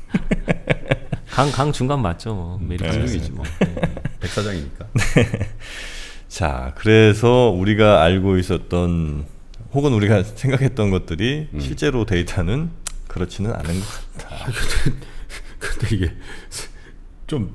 강, 강 중간 맞죠, 뭐 매립지. 강중이지 뭐 백사장이니까. 자, 그래서 우리가 알고 있었던 혹은 우리가 생각했던 것들이 음. 실제로 데이터는 그렇지는 않은 것 같다. 근데 이게 좀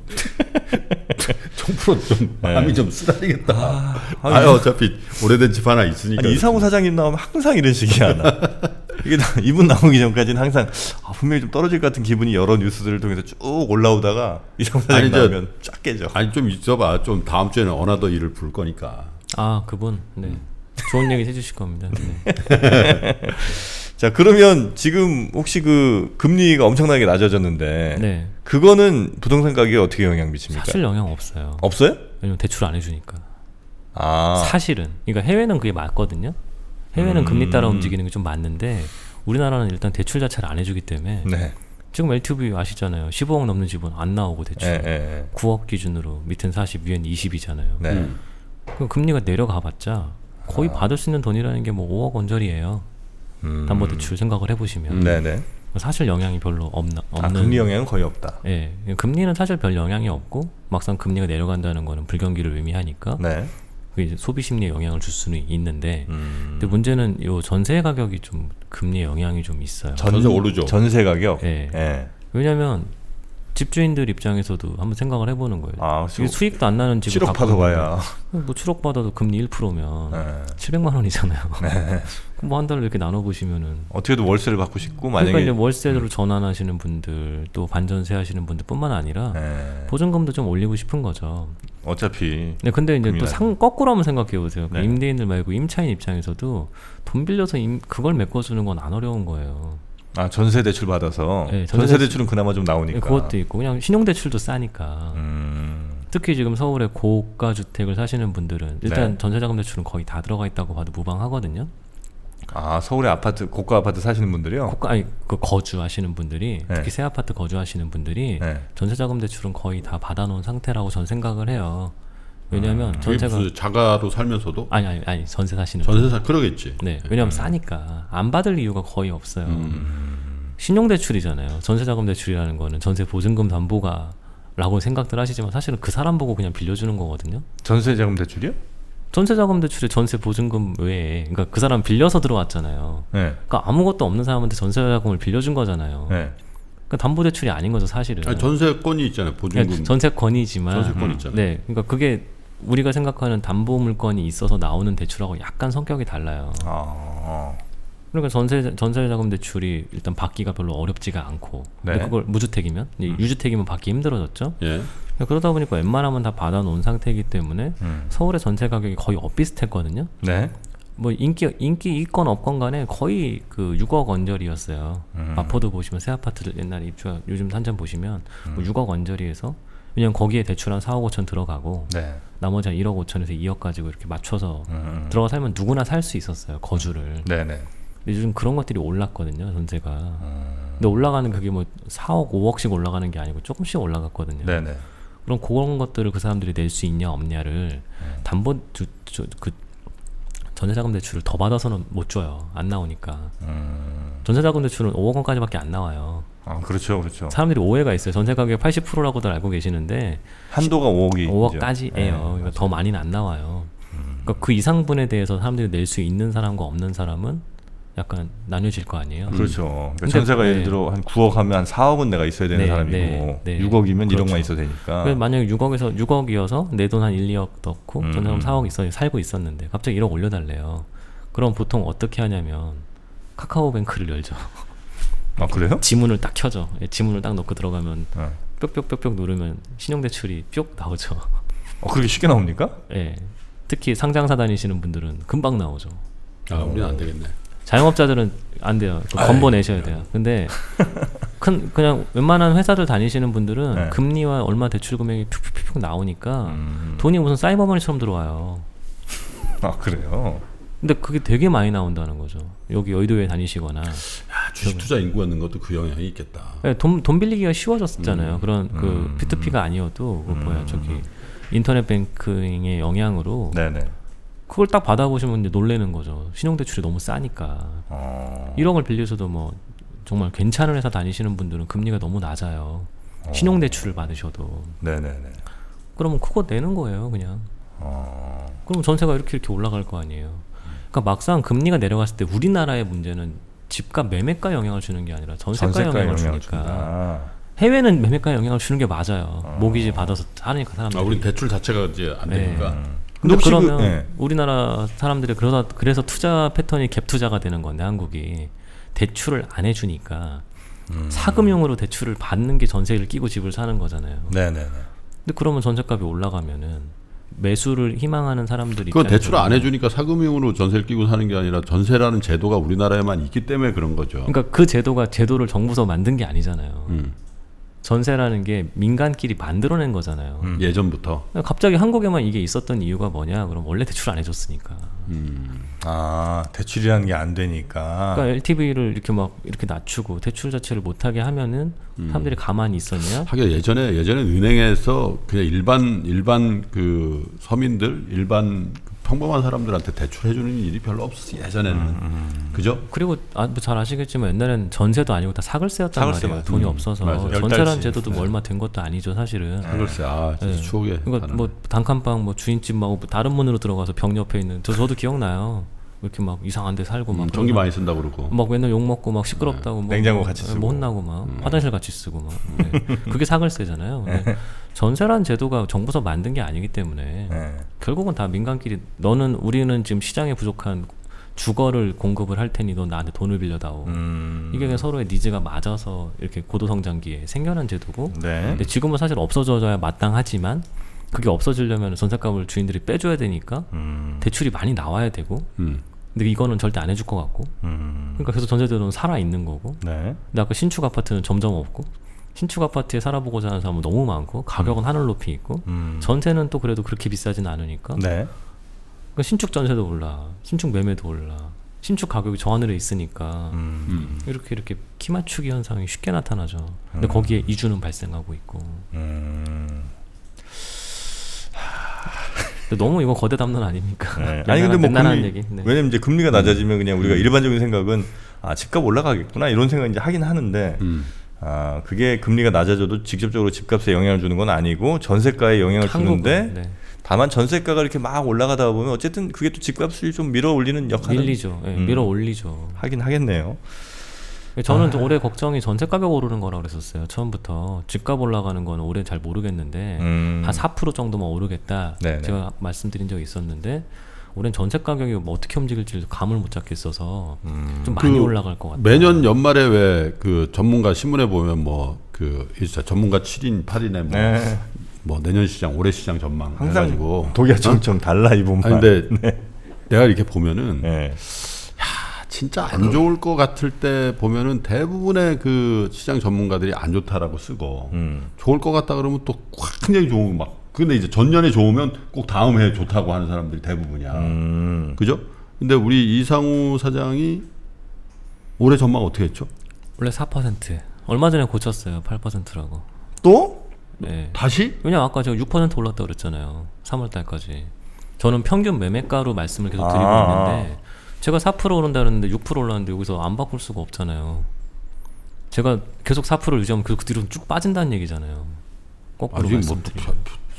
총프로 좀 마음이 좀 쓰라리겠다. 아, 아니, 아 어차피 오래된 집 하나 있으니까. 아니, 이상우 사장님 나오면 항상 이런 식이야. 나. 이게 나- 이분 나오기 전까지는 항상 아, 분명히 좀 떨어질 것 같은 기분이 여러 뉴스들을 통해서 쭉 올라오다가 이상우 사장님 아니, 저- 나오면 쫙 깨져. 아니 좀 있어봐. 좀 다음 주에는 어나더 일을 부를 거니까. 아 그분, 네, 음. 좋은 얘기 해주실 겁니다. 네. 자, 그러면 지금 혹시 그 금리가 엄청나게 낮아졌는데 네. 그거는 부동산 가격에 어떻게 영향 미칩니까? 사실 영향 없어요. 없어요? 왜냐면 대출 안 해주니까. 아, 사실은. 그러니까 해외는 그게 맞거든요. 해외는 음. 금리 따라 움직이는 게 좀 맞는데 우리나라는 일단 대출 자체를 안 해주기 때문에 네. 지금 엘티브이 아시잖아요. 십오억 넘는 집은 안 나오고 대출. 예, 예, 구억 기준으로 밑은 사십, 위엔 이십이잖아요. 네. 음. 그럼 금리가 내려가봤자 거의 아. 받을 수 있는 돈이라는 게 뭐 오억 원저리예요. 음. 담보대출 생각을 해보시면 음. 네네. 사실 영향이 별로 없나, 없는. 아, 금리 영향은 거의 없다. 예, 금리는 사실 별 영향이 없고 막상 금리가 내려간다는 거는 불경기를 의미하니까 네. 그게 이제 소비 심리에 영향을 줄 수는 있는데, 음. 근데 문제는 요 전세 가격이 좀 금리에 영향이 좀 있어요. 전세 오르죠. 전세 가격. 예. 예. 왜냐하면 집주인들 입장에서도 한번 생각을 해보는 거예요. 아, 이게 수익도 안 나는 집을 칠억 갖고 받아봐야. 있는데 뭐 칠억 받아도 금리 일 퍼센트면 네. 칠백만 원이잖아요. 네. 뭐 한 달을 이렇게 나눠 보시면은 어떻게든 월세를 받고 싶고 만약에 그러니까 이제 월세로 전환하시는 분들 또 반전세 하시는 분들뿐만 아니라 네. 보증금도 좀 올리고 싶은 거죠. 어차피 네, 근데 이제 또 금리가 상 거꾸로 한번 생각해 보세요. 네. 임대인들 말고 임차인 입장에서도 돈 빌려서 임, 그걸 메꿔주는 건 안 어려운 거예요. 아 전세 대출 받아서 네, 전세, 전세 대출은 그나마 좀 나오니까. 그것도 있고 그냥 신용 대출도 싸니까. 음. 특히 지금 서울에 고가 주택을 사시는 분들은 일단 네. 전세자금 대출은 거의 다 들어가 있다고 봐도 무방하거든요. 아 서울에 아파트 고가 아파트 사시는 분들이요? 고가 아니 그 거주하시는 분들이 네. 특히 새 아파트 거주하시는 분들이 네. 전세자금 대출은 거의 다 받아놓은 상태라고 전 생각을 해요. 왜냐하면 그게 전세가 무슨 자가로 살면서도 아니 아니 아니 전세 사시는 전세 살 그러겠지. 네, 왜냐하면 싸니까 안 받을 이유가 거의 없어요. 음. 신용대출이잖아요. 전세자금대출이라는 거는 전세 보증금 담보가 라고 생각들 하시지만 사실은 그 사람 보고 그냥 빌려주는 거거든요. 전세자금 대출이요? 전세자금대출이 전세 보증금 외에 그러니까 그 사람 빌려서 들어왔잖아요. 네. 그러니까 아무것도 없는 사람한테 전세자금을 빌려준 거잖아요. 네. 그러니까 담보대출이 아닌 거죠 사실은. 아니, 전세권이 있잖아요. 보증금. 네, 전세권이지만 전세권 있잖아요. 네, 그러니까 그게 우리가 생각하는 담보 물건이 있어서 나오는 대출하고 약간 성격이 달라요. 아. 그러니까 전세 전세자금 대출이 일단 받기가 별로 어렵지가 않고, 근데 네. 그걸 무주택이면 이제 유주택이면 받기 힘들어졌죠. 예. 그러다 보니까 웬만하면 다 받아놓은 상태이기 때문에 음. 서울의 전세 가격이 거의 엇비슷했거든요. 네. 뭐 인기 인기 있건 없건 간에 거의 그 육억 언저리였어요. 음. 마포도 보시면 새 아파트들 옛날에 입주 요즘 한참 보시면 뭐 육억 언저리에서 왜냐면 거기에 대출 한 사억 오천 들어가고 네. 나머지 한 일억 오천에서 이억 가지고 이렇게 맞춰서 음. 들어가 살면 누구나 살 수 있었어요 거주를. 네네. 근데 요즘 그런 것들이 올랐거든요 전세가. 음. 근데 올라가는 그게 뭐 사억 오억씩 올라가는 게 아니고 조금씩 올라갔거든요. 네네. 그럼 그런 것들을 그 사람들이 낼 수 있냐 없냐를 담보 주, 주, 그 전세자금 대출을 더 받아서는 못 줘요. 안 나오니까. 음. 전세자금 대출은 오억 원까지밖에 안 나와요. 아 그렇죠, 그렇죠. 사람들이 오해가 있어요. 전세 가격 팔십 퍼센트라고들 알고 계시는데 한도가 오억이 오억까지예요. 네, 그러니까 더 많이는 안 나와요. 그러니까 그 이상분에 대해서 사람들이 낼 수 있는 사람과 없는 사람은 약간 나뉘어질 거 아니에요. 그렇죠. 그러니까 근데, 전세가 네. 예를 들어 한 구억 하면 한 사억은 내가 있어야 되는 네, 사람이고 네, 네. 육억이면 그렇죠. 일억만 있어도 되니까. 그래서 만약에 육억에서 육억이어서 내 돈 한 일, 이억 넣고 음. 전세금 사억 있어 살고 있었는데 갑자기 일억 올려달래요. 그럼 보통 어떻게 하냐면 카카오뱅크를 열죠. 아 그래요? 지문을 딱 켜죠. 예, 지문을 딱 넣고 들어가면 네. 뾱뾱뾱뾱 누르면 신용대출이 뿅 나오죠. 어 그렇게 쉽게 나옵니까? 예. 특히 상장사 다니시는 분들은 금방 나오죠. 아, 우리는 안 되겠네. 자영업자들은 안 돼요. 그 건보 내셔야 돼요. 근데 큰 그냥 웬만한 회사들 다니시는 분들은 네. 금리와 얼마 대출 금액이 푹푹푹 나오니까 음. 돈이 무슨 사이버머니처럼 들어와요. 아 그래요? 근데 그게 되게 많이 나온다는 거죠. 여기 여의도에 다니시거나 야, 주식 투자 인구였는 것도 그 영향이 있겠다. 네, 돈, 돈 빌리기가 쉬워졌잖아요. 음. 그런 그 음. 피투피가 아니어도 그 음. 뭐야 저기 인터넷 뱅킹의 영향으로 네네. 그걸 딱 받아보시면 이제 놀래는 거죠. 신용대출이 너무 싸니까. 어. 일억을 빌려서도 뭐 정말 괜찮은 회사 다니시는 분들은 금리가 너무 낮아요. 신용대출을 받으셔도. 네네네. 그러면 그거 내는 거예요, 그냥. 어. 그럼 전세가 이렇게 이렇게 올라갈 거 아니에요. 그러니까 막상 금리가 내려갔을 때 우리나라의 문제는 집값 매매가 영향을 주는 게 아니라 전세가, 전세가 영향을 영향을 주니까. 준다. 해외는 매매가 영향을 주는 게 맞아요. 모기지 받아서 사니까 사람들이. 아, 우리 대출 자체가 이제 안 네. 되니까. 근데 혹시 그- 그러면 네. 우리나라 사람들이 그러다 그래서 투자 패턴이 갭 투자가 되는 건데 한국이 대출을 안 해주니까 음. 사금융으로 대출을 받는 게 전세를 끼고 집을 사는 거잖아요. 네네네. 근데 그러면 전세값이 올라가면은 매수를 희망하는 사람들이 그건 대출 안 해주니까 사금융으로 전세를 끼고 사는 게 아니라 전세라는 제도가 우리나라에만 있기 때문에 그런 거죠. 그러니까 그 제도가 제도를 정부에서 만든 게 아니잖아요. 음. 전세라는 게 민간끼리 만들어낸 거잖아요. 음. 예전부터. 갑자기 한국에만 이게 있었던 이유가 뭐냐? 그럼 원래 대출 안 해줬으니까. 음. 아 대출이라는 게 안 되니까. 그러니까 엘티브이를 이렇게 막 이렇게 낮추고 대출 자체를 못하게 하면은 사람들이 가만히 있었냐? 하긴 예전에 예전에 은행에서 그냥 일반 일반 그 서민들 일반 평범한 사람들한테 대출해주는 일이 별로 없었어 예전에는. 음, 음. 그죠? 그리고 아, 뭐잘 아시겠지만 옛날엔 전세도 아니고 다 사글세였단 사글세 말이에요. 맞아. 돈이 음, 없어서 맞아. 전세라는 제도도 네. 뭐 얼마 된 것도 아니죠 사실은. 사글세 아 진짜 네. 추억에. 그러니까 뭐 단칸방 뭐 주인집하고 다른 문으로 들어가서 벽 옆에 있는 저 저도 기억나요. 이렇게 막 이상한 데 살고 막 음, 전기 많이 쓴다 그러고. 막 맨날 욕 먹고 막 시끄럽다고 뭐, 냉장고 뭐, 같이 쓰고. 뭐 혼나고 막 음. 화장실 같이 쓰고 막 네. 그게 사글세잖아요. 근데 전세라는 제도가 정부에서 만든 게 아니기 때문에 네. 결국은 다 민간끼리 너는 우리는 지금 시장에 부족한 주거를 공급을 할 테니 너 나한테 돈을 빌려다오. 음. 이게 그냥 서로의 니즈가 맞아서 이렇게 고도성장기에 생겨난 제도고 네. 근데 지금은 사실 없어져야 마땅하지만 그게 없어지려면 전셋값을 주인들이 빼줘야 되니까 음. 대출이 많이 나와야 되고 음. 근데 이거는 절대 안 해줄 것 같고 음. 그러니까 계속 전세대로는 살아있는 거고 네. 근데 아까 신축 아파트는 점점 없고 신축 아파트에 살아보고자 하는 사람은 너무 많고 가격은 하늘 높이 있고 음. 전세는 또 그래도 그렇게 비싸진 않으니까 네. 그러니까 신축 전세도 올라 신축 매매도 올라 신축 가격이 저 하늘에 있으니까 음. 음. 이렇게 이렇게 키 맞추기 현상이 쉽게 나타나죠. 근데 음. 거기에 이주는 발생하고 있고 음. 근데 너무 이거 거대 담론 아닙니까? 네. 아니 근데 뭐 난 금리, 얘기. 네. 왜냐면 이제 금리가 낮아지면 그냥 우리가 일반적인 생각은 아 집값 올라가겠구나 이런 생각 이제 하긴 하는데 음. 아 그게 금리가 낮아져도 직접적으로 집값에 영향을 주는 건 아니고 전세가에 영향을 한국은, 주는데 네. 다만 전세가가 이렇게 막 올라가다 보면 어쨌든 그게 또 집값을 좀 밀어 올리는 역할을 밀리죠. 네, 음. 밀어 올리죠. 하긴 하겠네요. 저는 아. 올해 걱정이 전세 가격 오르는 거라 그랬었어요. 처음부터 집값 올라가는 거는 올해 잘 모르겠는데 음. 한 사 퍼센트 정도만 오르겠다. 네네. 제가 말씀드린 적이 있었는데 올해는 전세 가격이 뭐 어떻게 움직일지 감을 못 잡겠어서 음. 좀 많이 그 올라갈 것 같아요. 매년 연말에 왜 그 전문가 신문에 보면 뭐그 전문가 칠 인 팔 인에 뭐, 네. 뭐 내년 시장 올해 시장 전망 항상 해가지고 독야처럼 좀 달라 이 부분만. 아니 근데 네. 내가 이렇게 보면은 네. 진짜 안 좋을 것 같을 때 보면은 대부분의 그 시장 전문가들이 안 좋다라고 쓰고 음. 좋을 것 같다 그러면 또 굉장히 좋은 막 근데 이제 전년에 좋으면 꼭 다음 해에 좋다고 하는 사람들이 대부분이야. 음. 그죠? 근데 우리 이상우 사장이 올해 전망 어떻게 했죠? 원래 사 퍼센트. 얼마 전에 고쳤어요. 팔 퍼센트라고. 또? 네. 다시? 왜냐 아까 제가 육 퍼센트 올랐다고 그랬잖아요. 삼월 달까지. 저는 평균 매매가로 말씀을 계속 드리고 아. 있는데 제가 사 퍼센트 오른다 그랬는데 육 퍼센트 올랐는데 여기서 안 바꿀 수가 없잖아요. 제가 계속 사 퍼센트를 유지하면 그 뒤로 쭉 빠진다는 얘기잖아요. 거꾸로 아직 뭐 말씀드리면.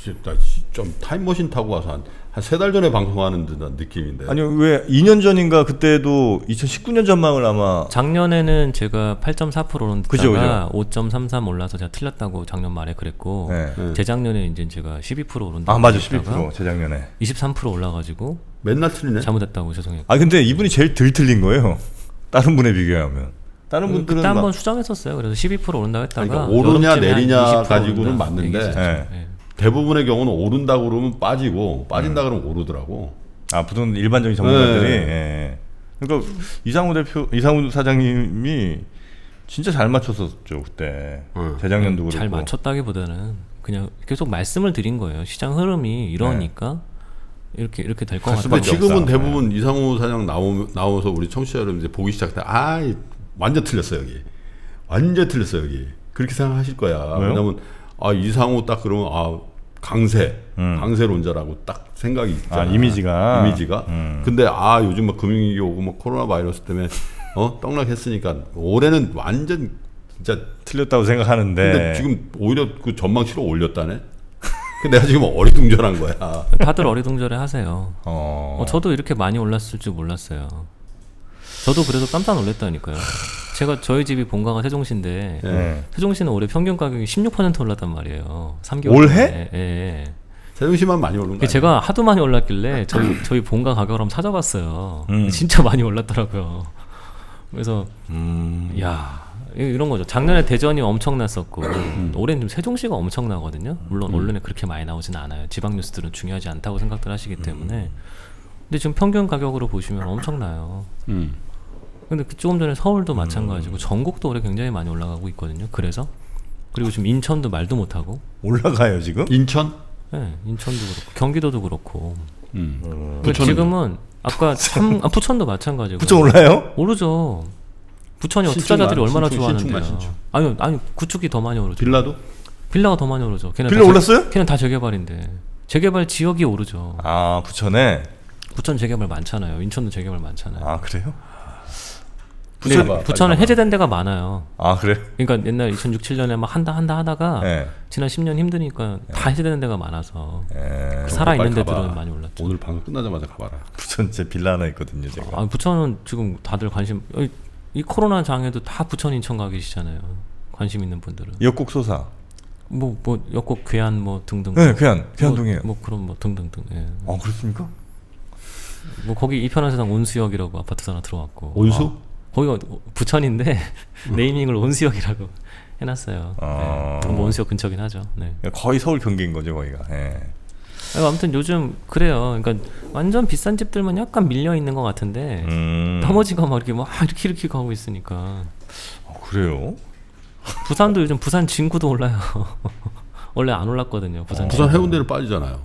좀 타임머신 타고 와서 한 한 세 달 전에 방송하는 듯한 느낌인데. 아니 왜 이 년 전인가 그때도 이천십구 년 전망을 아마 작년에는 제가 팔 점 사 퍼센트 그죠, 오른다가 그죠. 오 점 삼삼 올라서 제가 틀렸다고 작년 말에 그랬고 네. 네. 재작년에 이제 제가 십이 퍼센트 오른다고 아 맞아 십이 그랬다가 퍼센트 재작년에. 이십삼 퍼센트 올라가지고 맨날 틀리네. 잘못했다고 죄송해요. 아 근데 이분이 제일 덜 틀린 거예요. 다른 분에 비교하면. 다른 분들은 그때 막 한번 수정했었어요. 그래서 십이 퍼센트 오른다고 했다가 그러니까 오르냐 여름쯤에 한 내리냐 이십 퍼센트 가지고는 오른다 맞는데 얘기했었죠. 네. 네. 대부분의 경우는 오른다고 그러면 빠지고 빠진다 그러면 오르더라고. 아 부동 일반적인 전문가들이 네. 예. 그러니까 이상우 대표 이상우 사장님이 진짜 잘 맞췄었죠 그때. 음. 재작년도 그렇고. 잘 맞췄다기보다는 그냥 계속 말씀을 드린 거예요. 시장 흐름이 이러니까 이렇게 이렇게 될 것 갈 같아요. 근데 수밖에 지금은 없다. 대부분 이상우 사장 나오, 나오서 우리 청취자 여러분 이제 보기 시작할 때 아 완전 틀렸어 여기. 완전 틀렸어 여기. 그렇게 생각하실 거야. 왜요? 왜냐면 아 이상우 딱 그러면 아 강세, 음. 강세론자라고 딱 생각이 있잖아. 아, 이미지가. 이미지가. 음. 근데 아 요즘 막 금융위기 오고 뭐 코로나 바이러스 때문에 어 떡락했으니까 올해는 완전 진짜. 틀렸다고 생각하는데. 근데 지금 오히려 그 전망치로 올렸다네. 근데 내가 지금 어리둥절한 거야. 다들 어리둥절해 하세요. 어. 어, 저도 이렇게 많이 올랐을 줄 몰랐어요. 저도 그래도 깜짝 놀랐다니까요. 제가 저희 집이 본가가 세종시인데 네. 세종시는 올해 평균 가격이 십육 퍼센트 올랐단 말이에요. 삼 개월 올해? 예. 예. 세종시만 많이 오른 거 아니야? 제가 하도 많이 올랐길래 저희 저희 본가 가격을 한번 찾아봤어요. 음. 진짜 많이 올랐더라고요. 그래서 음. 야 이- 이런 거죠. 작년에 대전이 엄청났었고 올해는 좀 세종시가 엄청나거든요. 물론 언론에 그렇게 많이 나오진 않아요. 지방 뉴스들은 중요하지 않다고 생각들 하시기 때문에. 근데 지금 평균 가격으로 보시면 엄청나요. 음. 근데 그 조금 전에 서울도 마찬가지고 전국도 올해 굉장히 많이 올라가고 있거든요. 그래서 그리고 지금 인천도 말도 못하고 올라가요 지금? 인천? 네, 인천도 그렇고 경기도도 그렇고 음. 근데 부천은요? 지금은 아까 삼, 아, 부천도 마찬가지고 부천 올라요? 오르죠. 부천이 신축 투자자들이 만- 얼마나 신축, 좋아하는데요. 신축만 신축. 아니 아니 구축이 더 많이 오르죠. 빌라도? 빌라가 더 많이 오르죠. 걔는 빌라 다 재- 올랐어요? 걔는 다 재개발인데 재개발 지역이 오르죠. 아 부천에. 부천 재개발 많잖아요. 인천도 재개발 많잖아요. 아 그래요? 근데 부천- 부천은 해제된 데가 많아요. 아 그래? 그러니까 옛날 이천육, 칠년에 막 한다 한다 하다가 네. 지난 십 년 힘드니까 다 해제되는 데가 많아서 에, 살아 있는 빨리 가봐. 데들은 많이 올랐죠. 오늘 방송 끝나자마자 가봐라. 부천 제 빌라 하나 있거든요, 제가. 아, 부천은 지금 다들 관심 이, 이 코로나 장에도 다 부천 인천 가 계시잖아요. 관심 있는 분들은 역곡 소사. 뭐 뭐 역곡 괴안 뭐 등등. 네, 괴안, 괴안동이에요. 뭐, 뭐 그런 뭐 등등등. 예. 아 그렇습니까? 뭐 거기 이편한 세상 온수역이라고 아파트 하나 들어왔고. 온수? 거기가 부천인데 네이밍을 온수역이라고 해놨어요. 아. 네. 뭐 온수역 근처긴 하죠. 네. 거의 서울 경기인 거죠, 거기가. 예. 아무튼 요즘 그래요. 그러니까 완전 비싼 집들만 약간 밀려 있는 것 같은데 음. 나머지가 막 이렇게 막 이렇게 이렇게 가고 있으니까. 아, 그래요? 부산도 요즘 부산 진구도 올라요. 원래 안 올랐거든요. 부산. 부산 진구. 해운대는 빠지잖아요.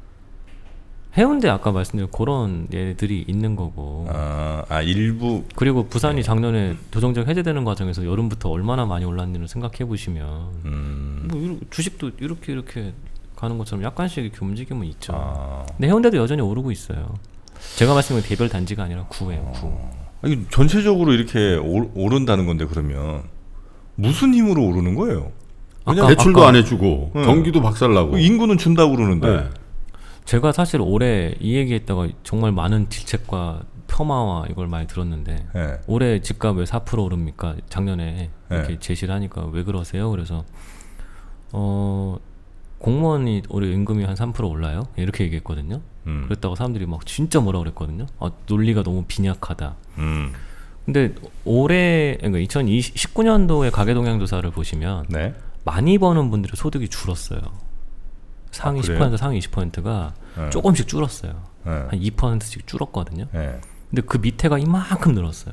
해운대 아까 말씀드린 그런 예들이 있는 거고. 아, 아 일부. 그리고 부산이 작년에 도정적 해제되는 과정에서 여름부터 얼마나 많이 올랐는지를 생각해 보시면 음. 뭐 이러, 주식도 이렇게 이렇게 가는 것처럼 약간씩 이렇게 움직임은 있죠. 아. 근데 해운대도 여전히 오르고 있어요. 제가 말씀드린 개별 단지가 아니라 구예요. 구. 아니, 전체적으로 이렇게 오, 오른다는 건데 그러면 무슨 힘으로 오르는 거예요? 아까- 대출도 아까- 안 해주고 네. 경기도 박살나고. 인구는 준다고 그러는데. 네. 제가 사실 올해 이 얘기했다가 정말 많은 질책과 폄하와 이걸 많이 들었는데 네. 올해 집값 왜 사 퍼센트 오릅니까? 작년에 이렇게 네. 제시를 하니까 왜 그러세요? 그래서 어 공무원이 올해 임금이 한 삼 퍼센트 올라요? 이렇게 얘기했거든요. 음. 그랬다고 사람들이 막 진짜 뭐라 그랬거든요. 아, 논리가 너무 빈약하다. 음. 근데 올해 그러니까 이천십구 년도의 가계동향 조사를 보시면 네. 많이 버는 분들의 소득이 줄었어요. 상위 아, 그래요? 십 퍼센트, 상위 이십 퍼센트가 네. 조금씩 줄었어요. 네. 한 이 퍼센트씩 줄었거든요. 네. 근데 그 밑에가 이만큼 늘었어요.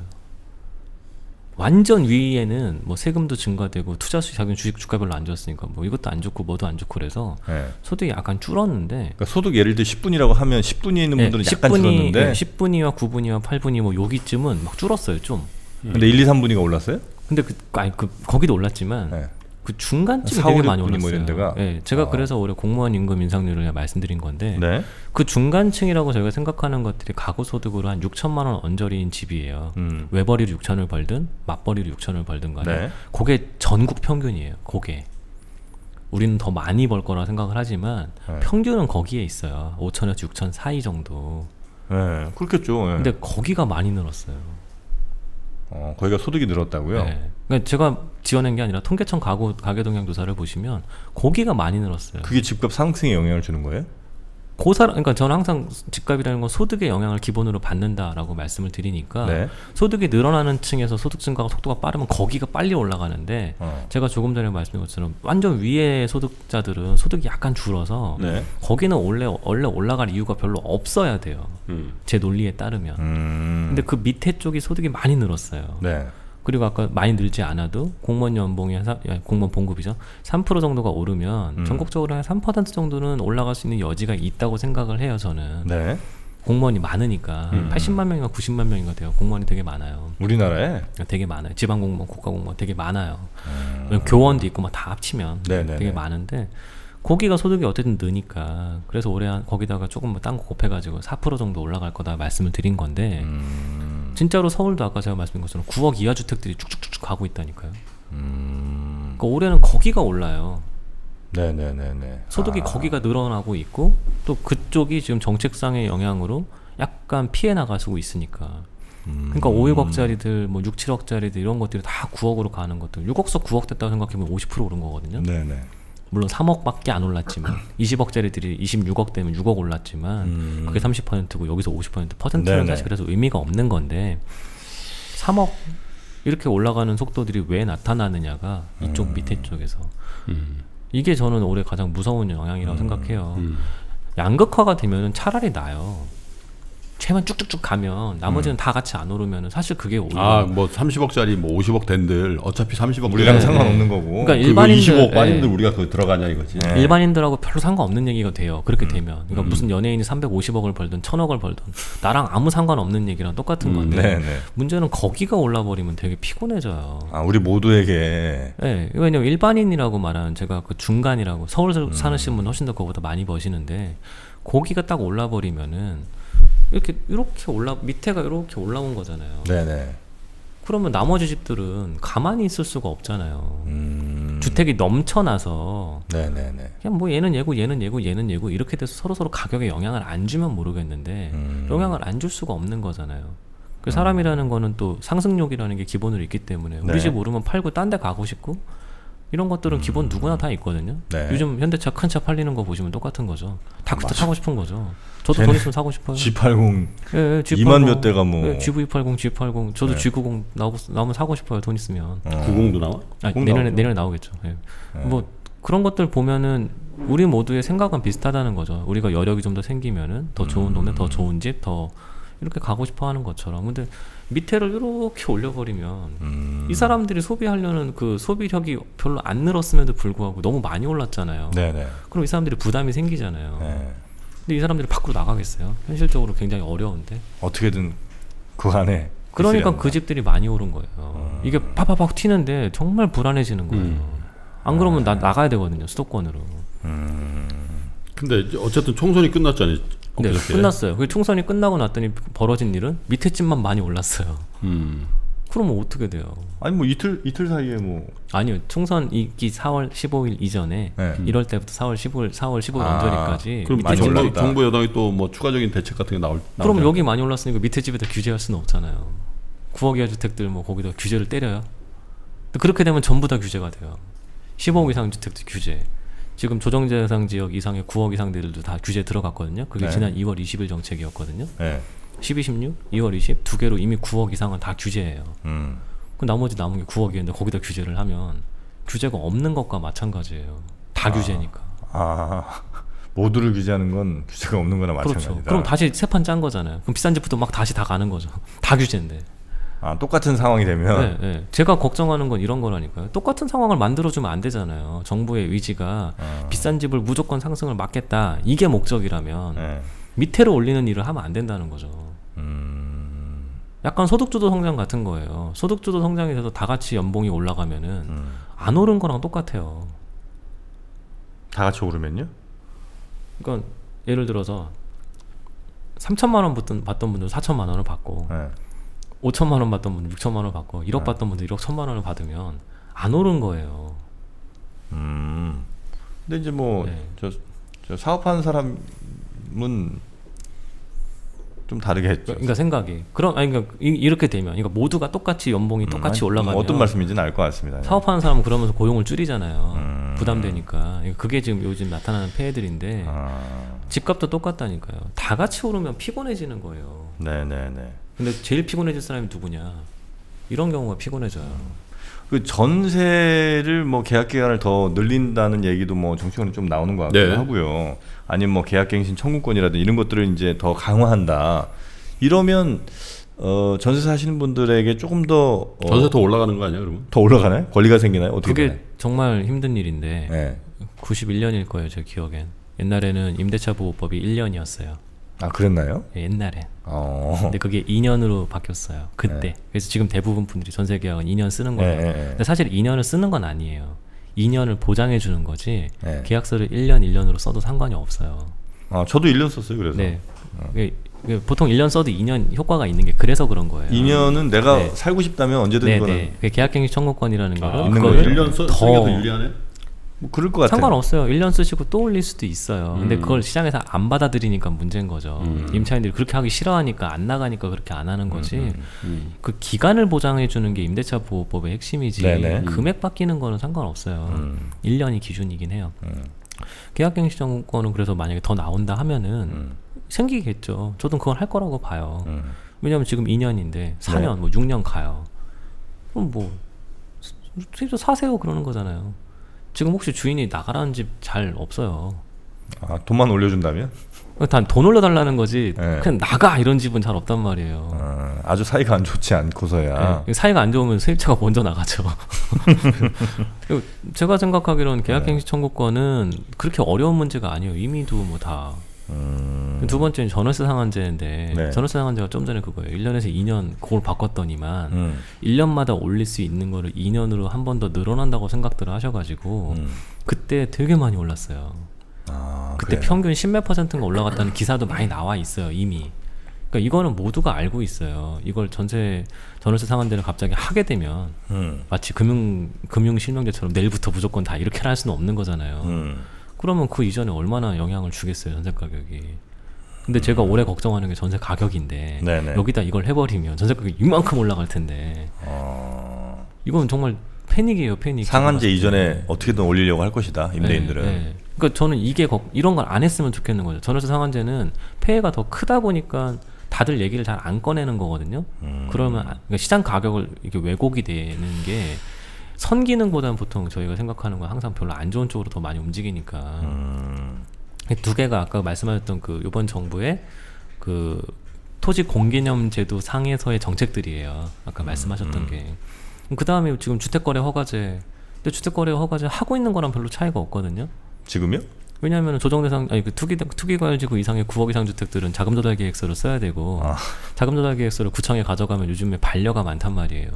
완전 위에는 뭐 세금도 증가되고 투자 수익 자기는 주식 주가별로 안 좋았으니까 뭐 이것도 안 좋고 뭐도 안 좋고 그래서 네. 소득이 약간 줄었는데 그러니까 소득 예를 들어 십 분이라고 하면 십 분위에 있는 분들은 약간 줄었는데 십 분위와 구 분위와 팔 분위 뭐 여기쯤은 막 줄었어요 좀. 근데 일, 이, 삼 분위가 올랐어요? 근데 그 아니 그 거기도 올랐지만 네. 그 중간쯤이 사, 되게 오, 육 많이 분위 올랐어요. 뭐 이런 데가? 예, 제가 아. 그래서 올해 공무원 임금 인상률을 말씀드린 건데 네. 그 중간층이라고 저희가 생각하는 것들이 가구 소득으로 한 육천만 원 언저리인 집이에요. 음. 외벌이로 육천을 벌든 맞벌이로 육천을 벌든 간에 네. 그게 전국 평균이에요. 그게 우리는 더 많이 벌 거라 생각을 하지만 네. 평균은 거기에 있어요. 오천에서 육천 사이 정도. 네. 그렇겠죠. 네. 근데 거기가 많이 늘었어요. 어, 거기가 소득이 늘었다고요? 네. 그러니까 제가 지어낸 게 아니라 통계청 가구 가계동향 조사를 보시면 거기가 많이 늘었어요. 그게 집값 상승에 영향을 주는 거예요? 그 사람, 그러니까 저는 항상 집값이라는 건 소득의 영향을 기본으로 받는다라고 말씀을 드리니까 네. 소득이 늘어나는 층에서 소득 증가가 속도가 빠르면 거기가 빨리 올라가는데 어. 제가 조금 전에 말씀드린 것처럼 완전 위에 소득자들은 소득이 약간 줄어서 네. 거기는 원래 원래 올라갈 이유가 별로 없어야 돼요. 음. 제 논리에 따르면. 음. 근데 그 밑에 쪽이 소득이 많이 늘었어요. 네. 그리고 아까 많이 늘지 않아도 공무원 연봉이 한 사, 야, 공무원 봉급이죠. 삼 퍼센트 정도가 오르면 음. 전국적으로 한 삼 퍼센트 정도는 올라갈 수 있는 여지가 있다고 생각을 해요. 저는 네. 공무원이 많으니까 음. 팔십만 명인가 구십만 명인가 돼요. 공무원이 되게 많아요. 우리나라에 되게 많아요. 지방 공무원, 국가 공무원 되게 많아요. 교원도 있고 막 다 합치면 네네네. 되게 많은데 거기가 소득이 어쨌든 느니까 그래서 올해 한 거기다가 조금 뭐 딴 거 곱해가지고 사 퍼센트 정도 올라갈 거다 말씀을 드린 건데 음. 진짜로 서울도 아까 제가 말씀드린 것처럼 구억 이하 주택들이 쭉쭉쭉 가고 있다니까요. 음. 그러니까 올해는 거기가 올라요. 네네네네. 소득이 아. 거기가 늘어나고 있고 또 그쪽이 지금 정책상의 영향으로 약간 피해 나가고 있으니까. 음. 그러니까 오억짜리들 뭐 육, 칠억짜리들 이런 것들이 다 구억으로 가는 것들. 육억서 구억 됐다고 생각해보면 오십 퍼센트 오른 거거든요. 네네. 물론 삼억밖에 안 올랐지만 이십억짜리들이 이십육억 되면 육억 올랐지만 음. 그게 삼십 퍼센트고 여기서 오십 퍼센트 퍼센트는 네네. 사실 그래서 의미가 없는 건데 삼억 이렇게 올라가는 속도들이 왜 나타나느냐가 이쪽 음. 밑에 쪽에서 음. 이게 저는 올해 가장 무서운 영향이라고 음. 생각해요. 음. 양극화가 되면 차라리 나요. 최만 쭉쭉쭉 가면 나머지는 음. 다 같이 안 오르면 사실 그게 오히려 아, 뭐 삼십억짜리 뭐 오십억 된들 어차피 삼십억 우리랑 네. 상관없는 거고. 그러니까 그거 일반인들, 이십억 예. 빠진들 우리가 그거 들어가냐 이거지. 네. 일반인들하고 별로 상관없는 얘기가 돼요. 그렇게 되면. 그러니까 음. 무슨 연예인이 삼백오십억을 벌든 천억을 벌든 나랑 아무 상관없는 얘기랑 똑같은 음. 건데 네네. 문제는 거기가 올라버리면 되게 피곤해져요. 아 우리 모두에게. 네, 왜냐면 일반인이라고 말하는 제가 그 중간이라고 서울 사시는 분 훨씬 더 그거보다 많이 버시는데 거기가 딱 올라버리면은 이렇게 이렇게 올라 밑에가 이렇게 올라온 거잖아요. 네네. 그러면 나머지 집들은 가만히 있을 수가 없잖아요. 음... 주택이 넘쳐나서 네네네. 그냥 뭐 얘는 얘고 얘는 얘고 얘는 얘고 이렇게 돼서 서로 서로 가격에 영향을 안 주면 모르겠는데 음... 영향을 안 줄 수가 없는 거잖아요. 그 사람이라는 거는 또 상승욕이라는 게 기본으로 있기 때문에 우리 네. 집 오르면 팔고 딴 데 가고 싶고 이런 것들은 음... 기본 누구나 다 있거든요. 네. 요즘 현대차 큰 차 팔리는 거 보시면 똑같은 거죠. 다크도 타고 싶은 거죠. 저도 쟤네 돈 있으면 사고 싶어요. 지 팔십 예, 예, 지 팔십. 이만 몇 대가 뭐. 예, 지브이 팔십, 지 팔십. 저도 네. 지 구십 나오고, 나오면 사고 싶어요. 돈 있으면. 어. 구십도 나와? 아니, 꼭 내년에 나오죠. 내년에 나오겠죠. 예. 네. 뭐 그런 것들 보면은 우리 모두의 생각은 비슷하다는 거죠. 우리가 여력이 좀 더 생기면은 더 좋은 음. 동네, 더 좋은 집, 더 이렇게 가고 싶어하는 것처럼. 근데 밑에를 이렇게 올려버리면 음... 이 사람들이 소비하려는 그 소비력이 별로 안 늘었음에도 불구하고 너무 많이 올랐잖아요. 네네. 그럼 이 사람들이 부담이 생기잖아요. 네. 근데 이 사람들이 밖으로 나가겠어요? 현실적으로 굉장히 어려운데. 어떻게든 그 안에. 그러니까 있으려나. 그 집들이 많이 오른 거예요. 음. 이게 파파팍 튀는데 정말 불안해지는 거예요. 음. 안 그러면 나 나가야 되거든요. 수도권으로. 음... 근데 이제 어쨌든 총선이 끝났잖아요. 네, 엊그저께. 끝났어요. 그 총선이 끝나고 났더니 벌어진 일은 밑에 집만 많이 올랐어요. 음. 그러면 어떻게 돼요? 아니 뭐 이틀 이틀 사이에 뭐. 아니요. 총선 있기 사월 십오일 이전에 네. 일월 때부터 사월 십오일 사월 십오일 아, 언저리까지 그럼 많이 정부, 올랐다. 정부 여당이 또 뭐 추가적인 대책 같은 게 나올. 그럼 나오지 여기 많이 올랐으니까 밑에 집에다 규제할 수는 없잖아요. 구억 이하 주택들 뭐 거기다 규제를 때려요. 근데 그렇게 되면 전부 다 규제가 돼요. 십오억 이상 주택도 규제. 지금 조정제 대상 지역 이상의 구억 이상들도 다 규제 들어갔거든요. 그게 네. 지난 이월 이십일 정책이었거든요. 네. 십이, 십육, 이월 이십 두 개로 이미 구억 이상은 다 규제예요. 음. 그 나머지 남은 게 구억이었는데 거기다 규제를 하면 규제가 없는 것과 마찬가지예요. 다 아. 규제니까. 아 모두를 규제하는 건 규제가 없는 거나 마찬가지다. 그렇죠. 그럼 다시 세 판 짠 거잖아요. 그럼 비싼 집부터 막 다시 다 가는 거죠. 다 규제인데. 아 똑같은 상황이 되면. 네, 네. 제가 걱정하는 건 이런 거라니까요. 똑같은 상황을 만들어주면 안 되잖아요. 정부의 의지가 어. 비싼 집을 무조건 상승을 막겠다. 이게 목적이라면 네. 밑으로 올리는 일을 하면 안 된다는 거죠. 음. 약간 소득주도 성장 같은 거예요. 소득주도 성장이 돼서 다 같이 연봉이 올라가면은 음. 안 오른 거랑 똑같아요. 다 같이 오르면요? 그러니까 예를 들어서 삼천만 원 받던, 받던 분들 사천만 원을 받고 네. 오천만 원 받던 분들 육천만 원 받고 일억 네. 받던 분들 일억 천만 원을 받으면 안 오른 거예요. 음. 근데 이제 뭐 저 네. 저 사업하는 사람은 좀 다르게 했죠. 그러니까 생각이 그럼 아니 그러니까 이, 이렇게 되면 그러니까 모두가 똑같이 연봉이 똑같이 음, 올라가면 어떤 말씀인지는 알 것 같습니다. 사업하는 사람은 그러면서 고용을 줄이잖아요. 음. 부담되니까. 그러니까 그게 지금 요즘 나타나는 폐해들인데 아. 집값도 똑같다니까요. 다 같이 오르면 피곤해지는 거예요. 네네네. 근데 제일 피곤해질 사람이 누구냐? 이런 경우가 피곤해져요. 그 전세를 뭐 계약 기간을 더 늘린다는 얘기도 뭐 정치권에 좀 나오는 것 같기도 네. 하고요. 아니면 뭐 계약갱신 청구권이라든지 이런 것들을 이제 더 강화한다. 이러면 어, 전세 사시는 분들에게 조금 더 어, 전세 더 올라가는 거 아니야 그러면? 더 올라가나요? 권리가 생기나요? 어떻게 그게 되나요? 정말 힘든 일인데 네. 구십일 년일 거예요, 제 기억엔. 옛날에는 임대차 보호법이 일 년이었어요. 아 그랬나요? 옛날에. 어. 근데 그게 이 년으로 바뀌었어요. 그때. 네. 그래서 지금 대부분 분들이 전세 계약은 이 년 쓰는 거예요. 네, 네, 네. 근데 사실 이 년을 쓰는 건 아니에요. 이 년을 보장해 주는 거지. 네. 계약서를 일 년, 일 년으로 써도 상관이 없어요. 아 저도 일 년 썼어요. 그래서 네. 이게- 이게 보통 일 년 써도 이 년 효과가 있는 게 그래서 그런 거예요. 이 년은 내가 네. 살고 싶다면 언제든 네, 이거는 네. 그 계약갱신 청구권이라는 거를 있는 그거를 거죠. 일 년 써, 더- 쓰기도 유리하네. 뭐 그럴 것 같아요. 상관없어요. 일 년 쓰시고 또 올릴 수도 있어요. 근데 음. 그걸 시장에서 안 받아들이니까 문제인 거죠. 음. 임차인들이 그렇게 하기 싫어하니까 안 나가니까 그렇게 안 하는 거지. 음, 음. 그 기간을 보장해 주는 게 임대차 보호법의 핵심이지. 네네. 금액 바뀌는 거는 상관없어요. 음. 일 년이 기준이긴 해요. 음. 계약갱신 청구권은 그래서 만약에 더 나온다 하면은 음. 생기겠죠. 저도 그건 할 거라고 봐요. 음. 왜냐면 지금 이 년인데 사 년, 네. 뭐 육 년 가요. 그럼 뭐 사- 사세요 그러는 거잖아요. 지금 혹시 주인이 나가라는 집 잘 없어요. 아 돈만 올려준다면? 단 돈 올려달라는 거지 네. 그냥 나가 이런 집은 잘 없단 말이에요. 어, 아주 사이가 안 좋지 않고서야. 네, 사이가 안 좋으면 세입자가 먼저 나가죠. 그리고 제가 생각하기로는 계약갱신 청구권은 그렇게 어려운 문제가 아니에요. 이미도 뭐 다. 음. 두 번째는 전월세 상한제인데 네. 전월세 상한제가 좀 전에 그거예요. 일 년에서 이 년 그걸 바꿨더니만 음. 일 년마다 올릴 수 있는 거를 이 년으로 한 번 더 늘어난다고 생각들을 하셔가지고 음. 그때 되게 많이 올랐어요. 아, 그때 그래요? 평균 십몇 퍼센트가 올라갔다는 기사도 많이 나와 있어요 이미. 그러니까 이거는 모두가 알고 있어요. 이걸 전세 전월세 상한제를 갑자기 하게 되면 음. 마치 금융 금융 실명제처럼 내일부터 무조건 다 이렇게 할 수는 없는 거잖아요. 음. 그러면 그 이전에 얼마나 영향을 주겠어요, 전세 가격이. 근데 제가 올해 걱정하는 게 전세 가격인데 네네. 여기다 이걸 해버리면 전세 가격이 이만큼 올라갈 텐데 어... 이건 정말 패닉이에요, 패닉. 상한제 이전에 어떻게든 올리려고 할 것이다, 임대인들은. 네, 네. 그러니까 저는 이게 걱, 이런 걸 안 했으면 좋겠는 거죠. 전월세 상한제는 폐해가 더 크다 보니까 다들 얘기를 잘 안 꺼내는 거거든요. 음. 그러면 그러니까 시장 가격을 이게 왜곡이 되는 게 선기능보다는 보통 저희가 생각하는 건 항상 별로 안 좋은 쪽으로 더 많이 움직이니까. 음. 두 개가 아까 말씀하셨던 그 이번 정부의 그 토지 공개념 제도 상에서의 정책들이에요. 아까 말씀하셨던 음. 게. 그 다음에 지금 주택거래 허가제. 근데 주택거래 허가제 하고 있는 거랑 별로 차이가 없거든요. 지금요? 왜냐하면 조정대상 아니 그 투기 투기과열지구 이상의 구억 이상 주택들은 자금조달계획서를 써야 되고 아. 자금조달계획서를 구청에 가져가면 요즘에 반려가 많단 말이에요.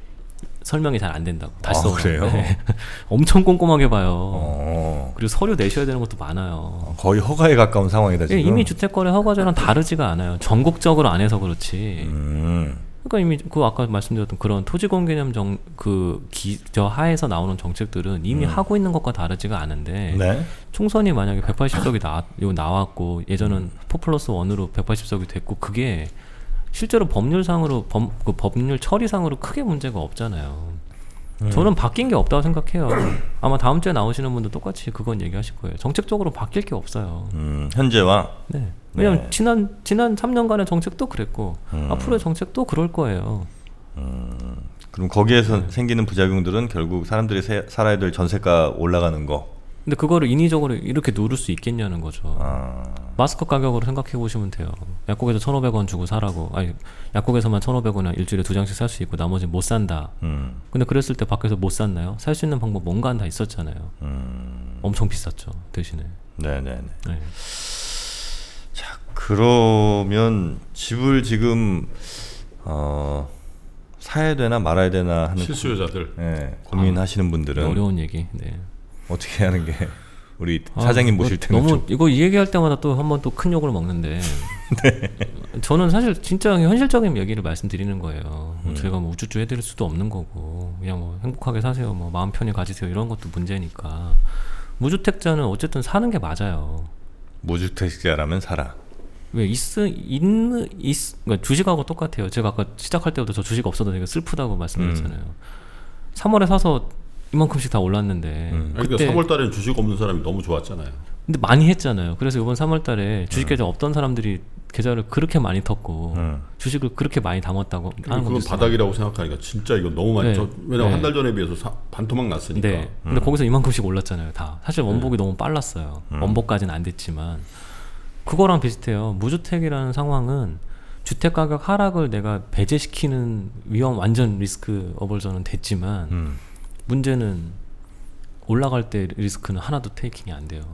설명이 잘 안 된다고. 다시 아, 써. 그래요? 네. 엄청 꼼꼼하게 봐요. 어. 그리고 서류 내셔야 되는 것도 많아요. 거의 허가에 가까운 상황이다 지금. 이미 주택거래 허가제랑 다르지가 않아요. 전국적으로 안 해서 그렇지. 음. 그러니까 이미 그 아까 말씀드렸던 그런 토지공개념 정 그 기저 하에서 나오는 정책들은 이미 음. 하고 있는 것과 다르지가 않은데 네. 총선이 만약에 백팔십 석이 나, 나왔고 예전은 포 플러스 원으로 백팔십 석이 됐고 그게 실제로 법률상으로 법, 그 법률 처리상으로 크게 문제가 없잖아요. 음. 저는 바뀐 게 없다고 생각해요. 아마 다음 주에 나오시는 분도 똑같이 그건 얘기하실 거예요. 정책적으로 바뀔 게 없어요. 음, 현재와. 네. 왜냐면 네. 지난 지난 삼 년간의 정책도 그랬고 음. 앞으로의 정책도 그럴 거예요. 음, 그럼 거기에서 네. 생기는 부작용들은 결국 사람들이 세, 살아야 될 전세가 올라가는 거. 근데 그거를 인위적으로 이렇게 누를 수 있겠냐는 거죠. 아. 마스크 가격으로 생각해 보시면 돼요. 약국에서 천오백 원 주고 사라고. 아니 약국에서만 천오백 원에 일주일에 두 장씩 살 수 있고 나머지 못 산다. 음. 근데 그랬을 때 밖에서 못 샀나요? 살 수 있는 방법 뭔가 다 있었잖아요. 음. 엄청 비쌌죠 대신에. 네네네. 네. 자 그러면 집을 지금 어, 사야 되나 말아야 되나 하는 실수요자들 네, 고민하시는 분들은 어려운 얘기. 네. 어떻게 하는 게 우리 사장님 아, 모실 뭐, 때는 너무 좀. 이거 이 얘기할 때마다 또 한 번 또 큰 욕을 먹는데 네. 저는 사실 진짜 현실적인 얘기를 말씀드리는 거예요. 음. 제가 뭐 우쭈쭈 해드릴 수도 없는 거고 그냥 뭐 행복하게 사세요, 뭐 마음 편히 가지세요 이런 것도 문제니까 무주택자는 어쨌든 사는 게 맞아요. 무주택자라면 살아. 왜 있, 있는 있, 그러니까 주식하고 똑같아요. 제가 아까 시작할 때부터 저 주식 없어도 되게 슬프다고 말씀드렸잖아요. 음. 삼월에 사서 이만큼씩 다 올랐는데 음. 그때 그러니까 삼월 달에는 주식 없는 사람이 너무 좋았잖아요. 근데 많이 했잖아요. 그래서 이번 삼월 달에 주식 계좌 음. 없던 사람들이 계좌를 그렇게 많이 텄고 음. 주식을 그렇게 많이 담았다고 하는 그건 것도 바닥이라고 생각하니까 진짜 이거 너무 많이. 네. 저, 왜냐면 네. 한 달 전에 비해서 사, 반토막 났으니까. 네. 근데 음. 거기서 이만큼씩 올랐잖아요. 다. 사실 원복이 네. 너무 빨랐어요. 음. 원복까지는 안 됐지만 그거랑 비슷해요. 무주택이라는 상황은 주택 가격 하락을 내가 배제시키는 위험 완전 리스크 어벌전은 됐지만 음. 문제는 올라갈 때 리스크는 하나도 테이킹이 안 돼요.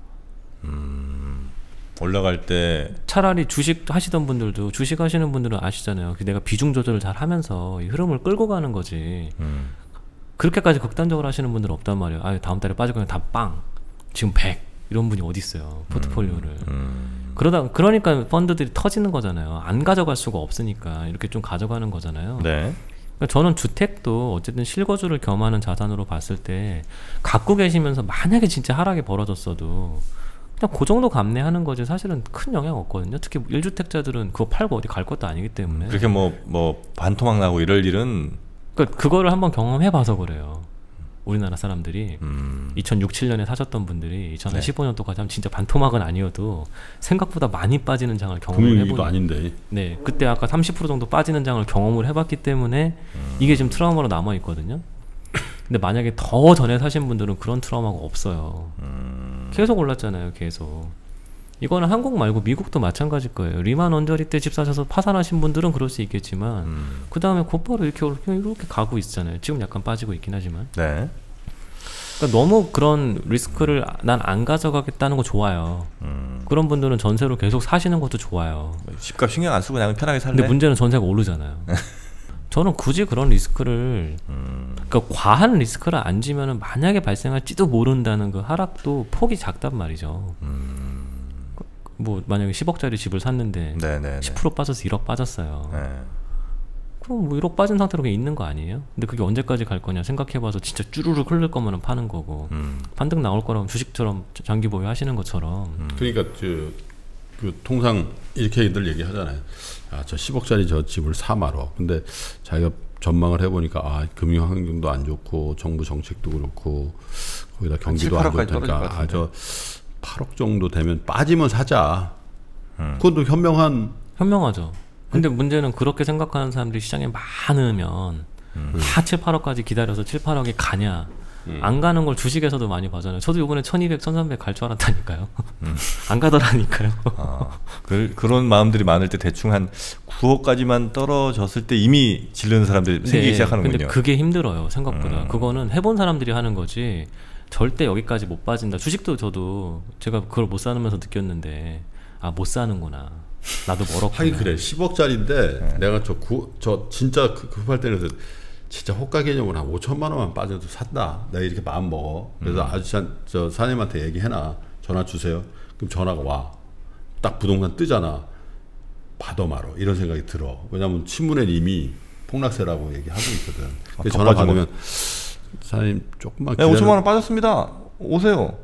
음, 올라갈 때 차라리 주식 하시던 분들도 주식 하시는 분들은 아시잖아요. 내가 비중 조절을 잘 하면서 이 흐름을 끌고 가는 거지. 음. 그렇게까지 극단적으로 하시는 분들은 없단 말이에요. 아, 다음 달에 빠지고 그냥 다 빵. 지금 백. 이런 분이 어디 있어요. 포트폴리오를. 음, 음. 그러다 그러니까 펀드들이 터지는 거잖아요. 안 가져갈 수가 없으니까 이렇게 좀 가져가는 거잖아요. 네. 그러니까 저는 주택도 어쨌든 실거주를 겸하는 자산으로 봤을 때 갖고 계시면서 만약에 진짜 하락이 벌어졌어도 그냥 그 정도 감내하는 거지 사실은 큰 영향 없거든요. 특히 일 주택자들은 그거 팔고 어디 갈 것도 아니기 때문에. 그렇게 뭐, 뭐 반토막 나고 이럴 일은. 그러니까 그거를 한번 경험해봐서 그래요. 우리나라 사람들이 음. 이천육, 칠 년에 사셨던 분들이 이천십오 년도까지 하면 진짜 반토막은 아니어도 생각보다 많이 빠지는 장을 경험을 해보는. 아닌데. 네, 그때 아까 삼십 퍼센트 정도 빠지는 장을 경험을 해봤기 때문에 음. 이게 지금 트라우마로 남아 있거든요. 근데 만약에 더 전에 사신 분들은 그런 트라우마가 없어요. 음. 계속 올랐잖아요, 계속. 이거는 한국 말고 미국도 마찬가지일 거예요. 리만 언저리 때 집 사셔서 파산하신 분들은 그럴 수 있겠지만 음. 그 다음에 곧바로 이렇게, 이렇게 이렇게 가고 있잖아요. 지금 약간 빠지고 있긴 하지만. 네. 그러니까 너무 그런 리스크를 난 안 가져가겠다는 거 좋아요. 음. 그런 분들은 전세로 계속 사시는 것도 좋아요. 집값 신경 안 쓰고 그냥 편하게 살래? 근데 문제는 전세가 오르잖아요. 저는 굳이 그런 리스크를 음. 그러니까 과한 리스크를 안 지면은 만약에 발생할지도 모른다는 그 하락도 폭이 작단 말이죠. 음. 뭐 만약에 십억짜리 집을 샀는데 네네네. 십 퍼센트 빠져서 일억 빠졌어요. 네. 그럼 뭐 일억 빠진 상태로 그냥 있는 거 아니에요? 근데 그게 언제까지 갈 거냐 생각해봐서 진짜 쭈루룩 흐를 거면 파는 거고 음. 반등 나올 거라면 주식처럼 장기 보유하시는 것처럼. 음. 그러니까 저, 그 통상 이렇게들 얘기하잖아요. 아, 저 십억짜리 저 집을 사 말어. 근데 자기가 전망을 해보니까 아, 금융 환경도 안 좋고 정부 정책도 그렇고 거기다 경기도 안 좋다니까 아, 저 팔억 정도 되면 빠지면 사자. 음. 그것도 현명한. 현명하죠. 근데 문제는 그렇게 생각하는 사람들이 시장에 많으면 음. 다 칠, 팔억까지 기다려서 칠, 팔억이 가냐. 음. 안 가는 걸 주식에서도 많이 봐잖아요. 저도 이번에 천이백, 천삼백 갈 줄 알았다니까요. 음. 안 가더라니까요. 아, 그, 그런 마음들이 많을 때 대충 한 구억까지만 떨어졌을 때 이미 질르는 사람들이 네, 생기기 시작하는군요. 근데 그게 힘들어요. 생각보다. 음. 그거는 해본 사람들이 하는 거지 절대 여기까지 못 빠진다. 주식도 저도 제가 그걸 못 사면서 느꼈는데 아, 못 사는구나. 나도 멀었구나. 하긴 그래. 십억짜리인데 네. 내가 저, 구, 저 진짜 급할 때는 진짜 호가 개념으로 한 오천만 원만 빠져도 산다. 내가 이렇게 마음 먹어. 그래서 음. 아저씨 저 사장님한테 얘기해놔. 전화 주세요. 그럼 전화가 와. 딱 부동산 뜨잖아. 받아 말어. 이런 생각이 들어. 왜냐면 신문에 이미 폭락세라고 얘기하고 있거든. 아, 그래서 전화 받으면 사장님 조금만 네, 오천만 원 빠졌습니다. 오세요.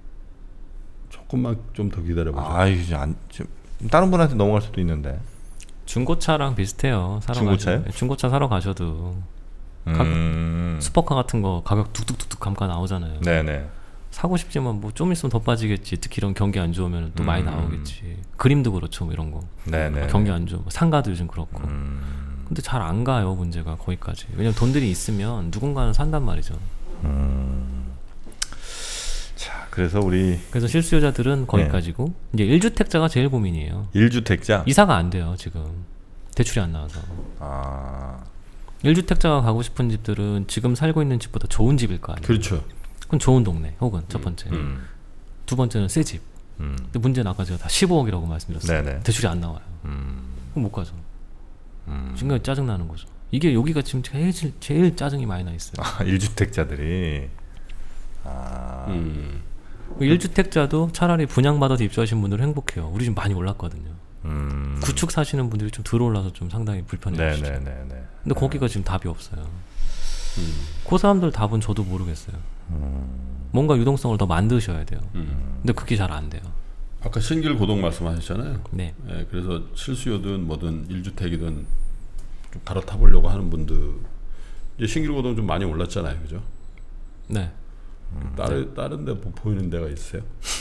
조금만 좀 더 기다려보자. 아, 이제 안, 다른 분한테 넘어갈 수도 있는데. 중고차랑 비슷해요. 사러 중고차요? 가시, 중고차 사러 가셔도 음. 슈퍼카 같은 거 가격 뚝뚝뚝뚝 감가 나오잖아요. 네네. 사고 싶지만 뭐 좀 있으면 더 빠지겠지. 특히 이런 경기 안 좋으면 또 음. 많이 나오겠지. 그림도 그렇죠, 뭐 이런 거. 네네. 경기 안 좋으면 상가도 요즘 그렇고. 음. 근데 잘 안 가요, 문제가 거기까지. 왜냐면 돈들이 있으면 누군가는 산단 말이죠. 음. 자, 그래서 우리 그래서 실수요자들은 거기까지고 네. 이제 일주택자가 제일 고민이에요. 일주택자? 이사가 안 돼요, 지금. 대출이 안 나와서. 아. 일주택자가 가고 싶은 집들은 지금 살고 있는 집보다 좋은 집일 거 아니에요. 그렇죠. 그건 좋은 동네 혹은 첫 번째. 음. 두 번째는 새 집. 음. 근데 문제는 아까 제가 다 십오억이라고 말씀드렸어요. 네네. 대출이 안 나와요. 음. 그럼 못 가죠. 음. 중간에 짜증나는 거죠. 이게 여기가 지금 제일, 제일 짜증이 많이 나 있어요. 아, 일주택자들이. 아. 음. 일주택자도 차라리 분양받아서 입주하신 분들은 행복해요. 우리 지금 많이 올랐거든요. 음. 구축 사시는 분들이 좀 들어올라서 좀 상당히 불편해하시죠. 네네네네. 근데 거기가 지금 답이 없어요. 음. 그 사람들 답은 저도 모르겠어요. 음. 뭔가 유동성을 더 만드셔야 돼요. 음. 근데 그게 잘 안 돼요. 아까 신길 고동 말씀하셨잖아요. 네. 네, 그래서 실수요든 뭐든 일주택이든 좀 갈아타 보려고 하는 분들 이제 신길 고동 좀 많이 올랐잖아요, 그죠? 네. 음. 다른 다른데 뭐 보이는 데가 있어요?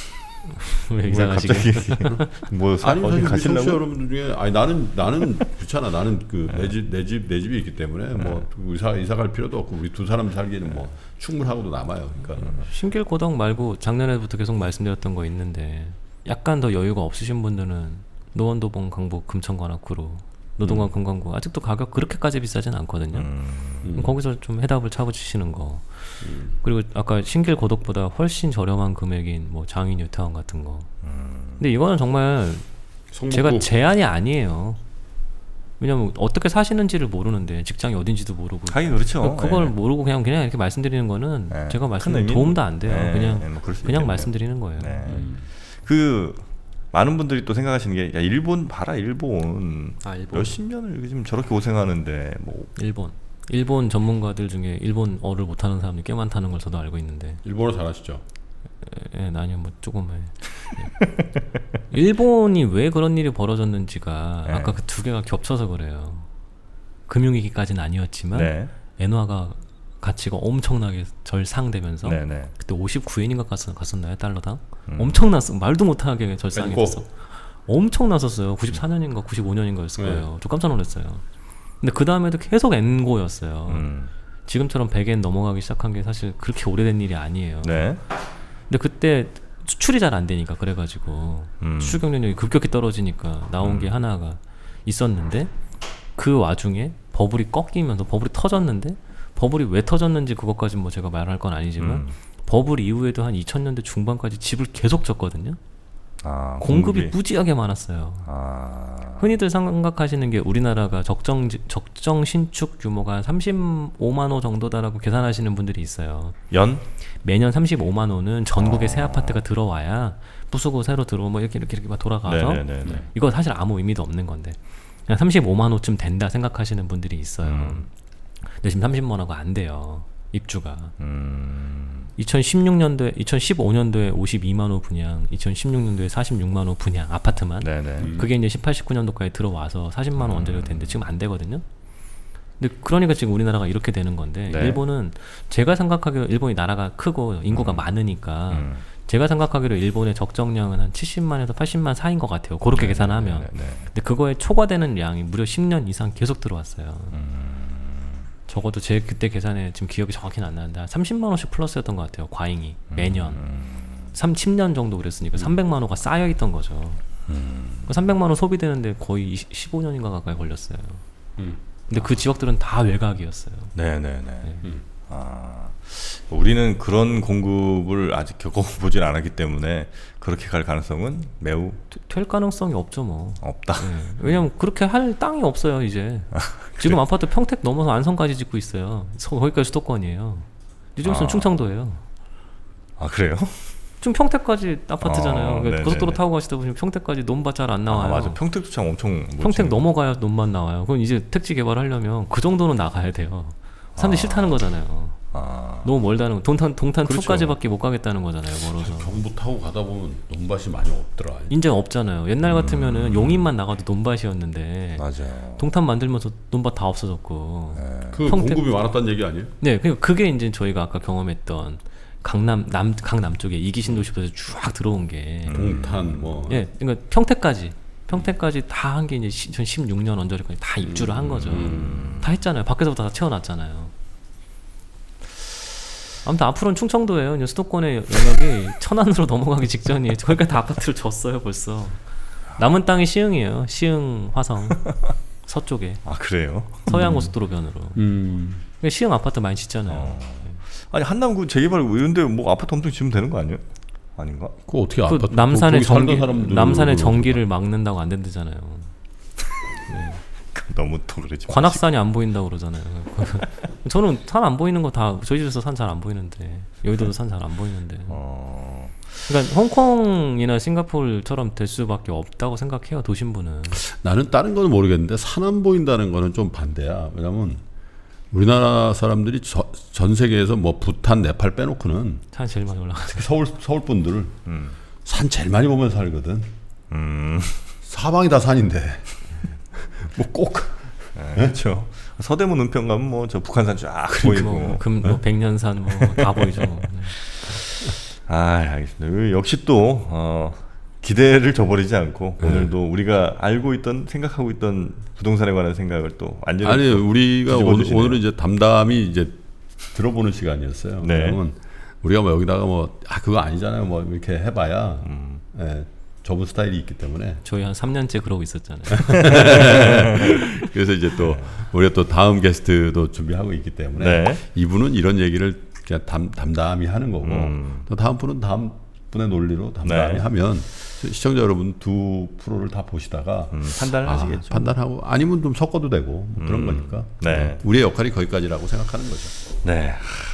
왜 이상하시게? 뭐 아니 사실 우리 가시려고? 청취자 여러분들 중에 아니 나는 나는 그렇잖아. 나는 그 내 집 내 집 내 집이 있기 때문에 뭐 이사 이사 갈 필요도 없고 우리 두 사람 살기는 뭐 충분하고도 남아요. 그러니까 신길고동 말고 작년에부터 계속 말씀드렸던 거 있는데 약간 더 여유가 없으신 분들은 노원도봉, 강북, 금천, 관악구로 노동관, 음. 금강구 아직도 가격 그렇게까지 비싸진 않거든요. 음. 거기서 좀 해답을 찾으시는 거. 음. 그리고 아까 신길고덕보다 훨씬 저렴한 금액인 뭐 장인 뉴타운 같은 거. 음. 근데 이거는 정말 성북구. 제가 제한이 아니에요. 왜냐면 어떻게 사시는지를 모르는데 직장이 어딘지도 모르고. 하긴 그렇죠. 그걸 네. 모르고 그냥 그냥 이렇게 말씀드리는 거는 네. 제가 말씀드리는 도움도 안 돼요. 네. 그냥 네. 뭐 그냥 말씀드리는 거예요. 네. 음. 그 많은 분들이 또 생각하시는 게 야, 일본 봐라 일본. 아, 일본 몇십 년을 지금 저렇게 고생하는데 뭐 일본 일본 전문가들 중에 일본어를 못하는 사람이 꽤 많다는 걸 저도 알고 있는데. 일본어 잘하시죠? 예, 아니요 뭐 조금 예. 일본이 왜 그런 일이 벌어졌는지가 네. 아까 그 두 개가 겹쳐서 그래요. 금융위기까지는 아니었지만 네. 엔화가 가치가 엄청나게 절상되면서 네네. 그때 오십구 엔인가 갔, 갔었나요 달러당? 음. 엄청났어. 말도 못하게 절상이 됐어. 엄청났었어요. 구십사 년인가 구십오 년인가였을 거예요. 네. 저 깜짝 놀랐어요. 근데 그 다음에도 계속 엔고였어요. 음. 지금처럼 백 엔 넘어가기 시작한 게 사실 그렇게 오래된 일이 아니에요. 네. 근데 그때 수출이 잘 안 되니까 그래가지고 음. 수출 경쟁력이 급격히 떨어지니까 나온 음. 게 하나가 있었는데 그 와중에 버블이 꺾이면서 버블이 터졌는데 버블이 왜 터졌는지 그것까지 뭐 제가 말할 건 아니지만 음. 버블 이후에도 한 이천 년대 중반까지 집을 계속 졌거든요. 아, 공급이, 공급이 무지하게 많았어요. 아. 흔히들 생각하시는 게 우리나라가 적정 적정 신축 규모가 한 삼십오만 호 정도다라고 계산하시는 분들이 있어요. 연? 매년 삼십오만 호는 전국에 아. 새 아파트가 들어와야 부수고 새로 들어오고 뭐 이렇게 이렇게 이렇게 막 돌아가서 네네네네. 이거 사실 아무 의미도 없는 건데 그냥 삼십오만 호쯤 된다 생각하시는 분들이 있어요. 음. 근데 지금 삼십만 호가 안 돼요. 입주가. 음. 이천십육 년도에 이천십오 년도에 오십이만 호 분양, 이천십육 년도에 사십육만 호 분양 아파트만. 네네. 음. 그게 이제 십팔, 십구 년도까지 들어와서 사십만 호 언저리가 됐는데 지금 안 되거든요. 근데 그러니까 지금 우리나라가 이렇게 되는 건데 네. 일본은 제가 생각하기로 일본이 나라가 크고 인구가 음. 많으니까 음. 제가 생각하기로 일본의 적정량은 한 칠십만에서 팔십만 사이인 것 같아요. 그렇게 네, 계산하면. 네, 네, 네. 근데 그거에 초과되는 양이 무려 십 년 이상 계속 들어왔어요. 음. 적어도 제 그때 계산에 지금 기억이 정확히는 안 나는데 삼십만 호씩 플러스였던 것 같아요. 과잉이 매년. 음. 삼십 년 정도 그랬으니까 음. 삼백만 호가 쌓여 있던 거죠. 음. 삼백만 호 소비되는데 거의 십오 년인가 가까이 걸렸어요. 음. 근데 아. 그 지역들은 다 외곽이었어요. 네네네. 네. 음. 아, 우리는 그런 공급을 아직 겪어보진 않았기 때문에 그렇게 갈 가능성은 매우 될 가능성이 없죠 뭐. 없다. 네. 왜냐면 그렇게 할 땅이 없어요 이제. 아, 지금 아파트 평택 넘어서 안성까지 짓고 있어요. 거기까지 수도권이에요. 요즘은 아. 충청도예요. 아 그래요? 지금 평택까지 아파트잖아요. 아, 그러니까 고속도로 타고 가시다 보면 평택까지 논밭 잘 안 나와요. 아, 맞아. 평택도 참 엄청 평택 넘어가야 논밭 나와요. 그럼 이제 택지 개발하려면 그 정도는 나가야 돼요. 사람들이 아. 싫다는 거잖아요. 아. 너무 멀다는 거. 동탄 동탄 그렇죠. 이까지밖에 못 가겠다는 거잖아요. 멀어서. 경부 타고 가다 보면 논밭이 많이 없더라. 이제 없잖아요. 옛날 음. 같으면은 용인만 나가도 논밭이었는데. 맞아요. 동탄 만들면서 논밭 다 없어졌고. 네. 그 평택... 공급이 많았다는 얘기 아니에요? 네, 그러니까 그게 이제 저희가 아까 경험했던 강남 남 강남 쪽에 이기 신도시부터 쫙 들어온 게. 동탄 뭐. 예, 그러니까 평택까지. 평택까지 다 한 게 이제 이천십육 년 언저리까지 다 입주를 한 거죠. 음. 다 했잖아요. 밖에서부터 다 채워놨잖아요. 아무튼 앞으로는 충청도예요. 이제 수도권의 영역이 천안으로 넘어가기 직전이에요. 거기까지 다 아파트를 줬어요 벌써. 남은 땅이 시흥이에요. 시흥, 화성, 서쪽에. 아 그래요? 서해안고속도로 변으로. 음. 그러니까 시흥 아파트 많이 짓잖아요. 어. 아니 한남구 재개발 이런데 뭐 아파트 엄청 지으면 되는 거 아니에요? 아닌가? 그거 어떻게 그 아파트? 남산의 전기, 남산의 전기를 막는다고 안 된다잖아요. 네. 너무 또 그러지. 관악산이 안 보인다고 그러잖아요. 저는 산 안 보이는 거 다 저희 집에서 산 잘 안 보이는데 여의도도 산 잘 안 보이는데. 어... 그러니까 홍콩이나 싱가포르처럼 될 수밖에 없다고 생각해요 도심부는. 나는 다른 거는 모르겠는데 산 안 보인다는 거는 좀 반대야. 왜냐면 우리나라 사람들이 저, 전 세계에서 뭐 부탄, 네팔 빼놓고는 산 제일 많이 올라가죠. 서울 서울 분들 음. 산 제일 많이 보면서 살거든. 음. 사방이 다 산인데 뭐 꼭. 네, 그렇죠. 서대문 은평 가면 뭐 저 북한산 쫙 보이고, 뭐, 금, 뭐 백년산 뭐 다 보이죠. 뭐. 아, 알겠습니다. 역시 또 어, 기대를 저버리지 않고 네. 오늘도 우리가 알고 있던 생각하고 있던 부동산에 관한 생각을 또 완전히 아니 우리가 오늘, 오늘은 이제 담담히 이제 들어보는 시간이었어요. 네. 그러면 우리가 뭐 여기다가 뭐 아 그거 아니잖아요. 뭐 이렇게 해봐야 음. 예, 좁은 스타일이 있기 때문에 저희 한 삼 년째 그러고 있었잖아요. 그래서 이제 또 우리가 또 다음 게스트도 준비하고 있기 때문에 네. 이분은 이런 얘기를 그냥 담, 담담히 하는 거고 음. 또 다음 분은 다음 분의 논리로 담담히 네. 하면 시청자 여러분 두 프로를 다 보시다가 음, 판단을 아, 하시겠죠. 판단하고 아니면 좀 섞어도 되고 뭐 그런 음. 거니까 네. 우리의 역할이 거기까지라고 생각하는 거죠. 네.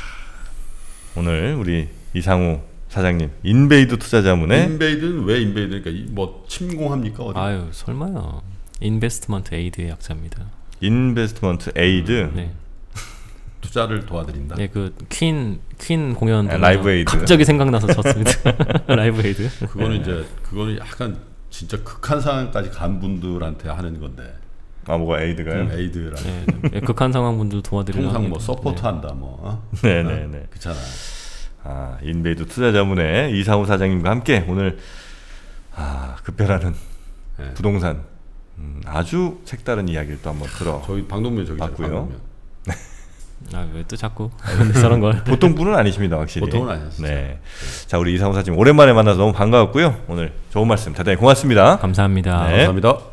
오늘 우리 이상우 사장님 인베이드 투자자문에 인베이드는 왜 인베이드니까 뭐 침공합니까? 어디? 아유 설마요. 인베스트먼트 에이드의 약자입니다. 인베스트먼트 에이드. 음, 네. 투자를 도와드린다. 네, 그 퀸 퀸 공연 아, 라이브 에이드 갑자기 생각나서 쳤습니다. 라이브 에이드. 그거는 이제 그거는 약간 진짜 극한 상황까지 간 분들한테 하는 건데. 아 뭐가 에이드가요? 음, 에이드라. 네, 네. 극한 상황 분들 도와드리는. 통상 뭐 서포트한다 네. 뭐. 어? 네네네. 네, 네. 그렇잖아. 아 인베이드 투자자문의 이상우 사장님과 함께 오늘 아 급변하는 네. 부동산 음, 아주 색다른 이야기를 또 한번 들어. 저희 방독면 저기 봤고요. 아 왜 또 자꾸 저런 걸? 보통 분은 아니십니다, 확실히. 보통은 아니었어요. 네. 자 우리 이상우 사장님 오랜만에 만나서 너무 반가웠고요. 오늘 좋은 말씀 대단히 고맙습니다. 감사합니다. 네. 감사합니다.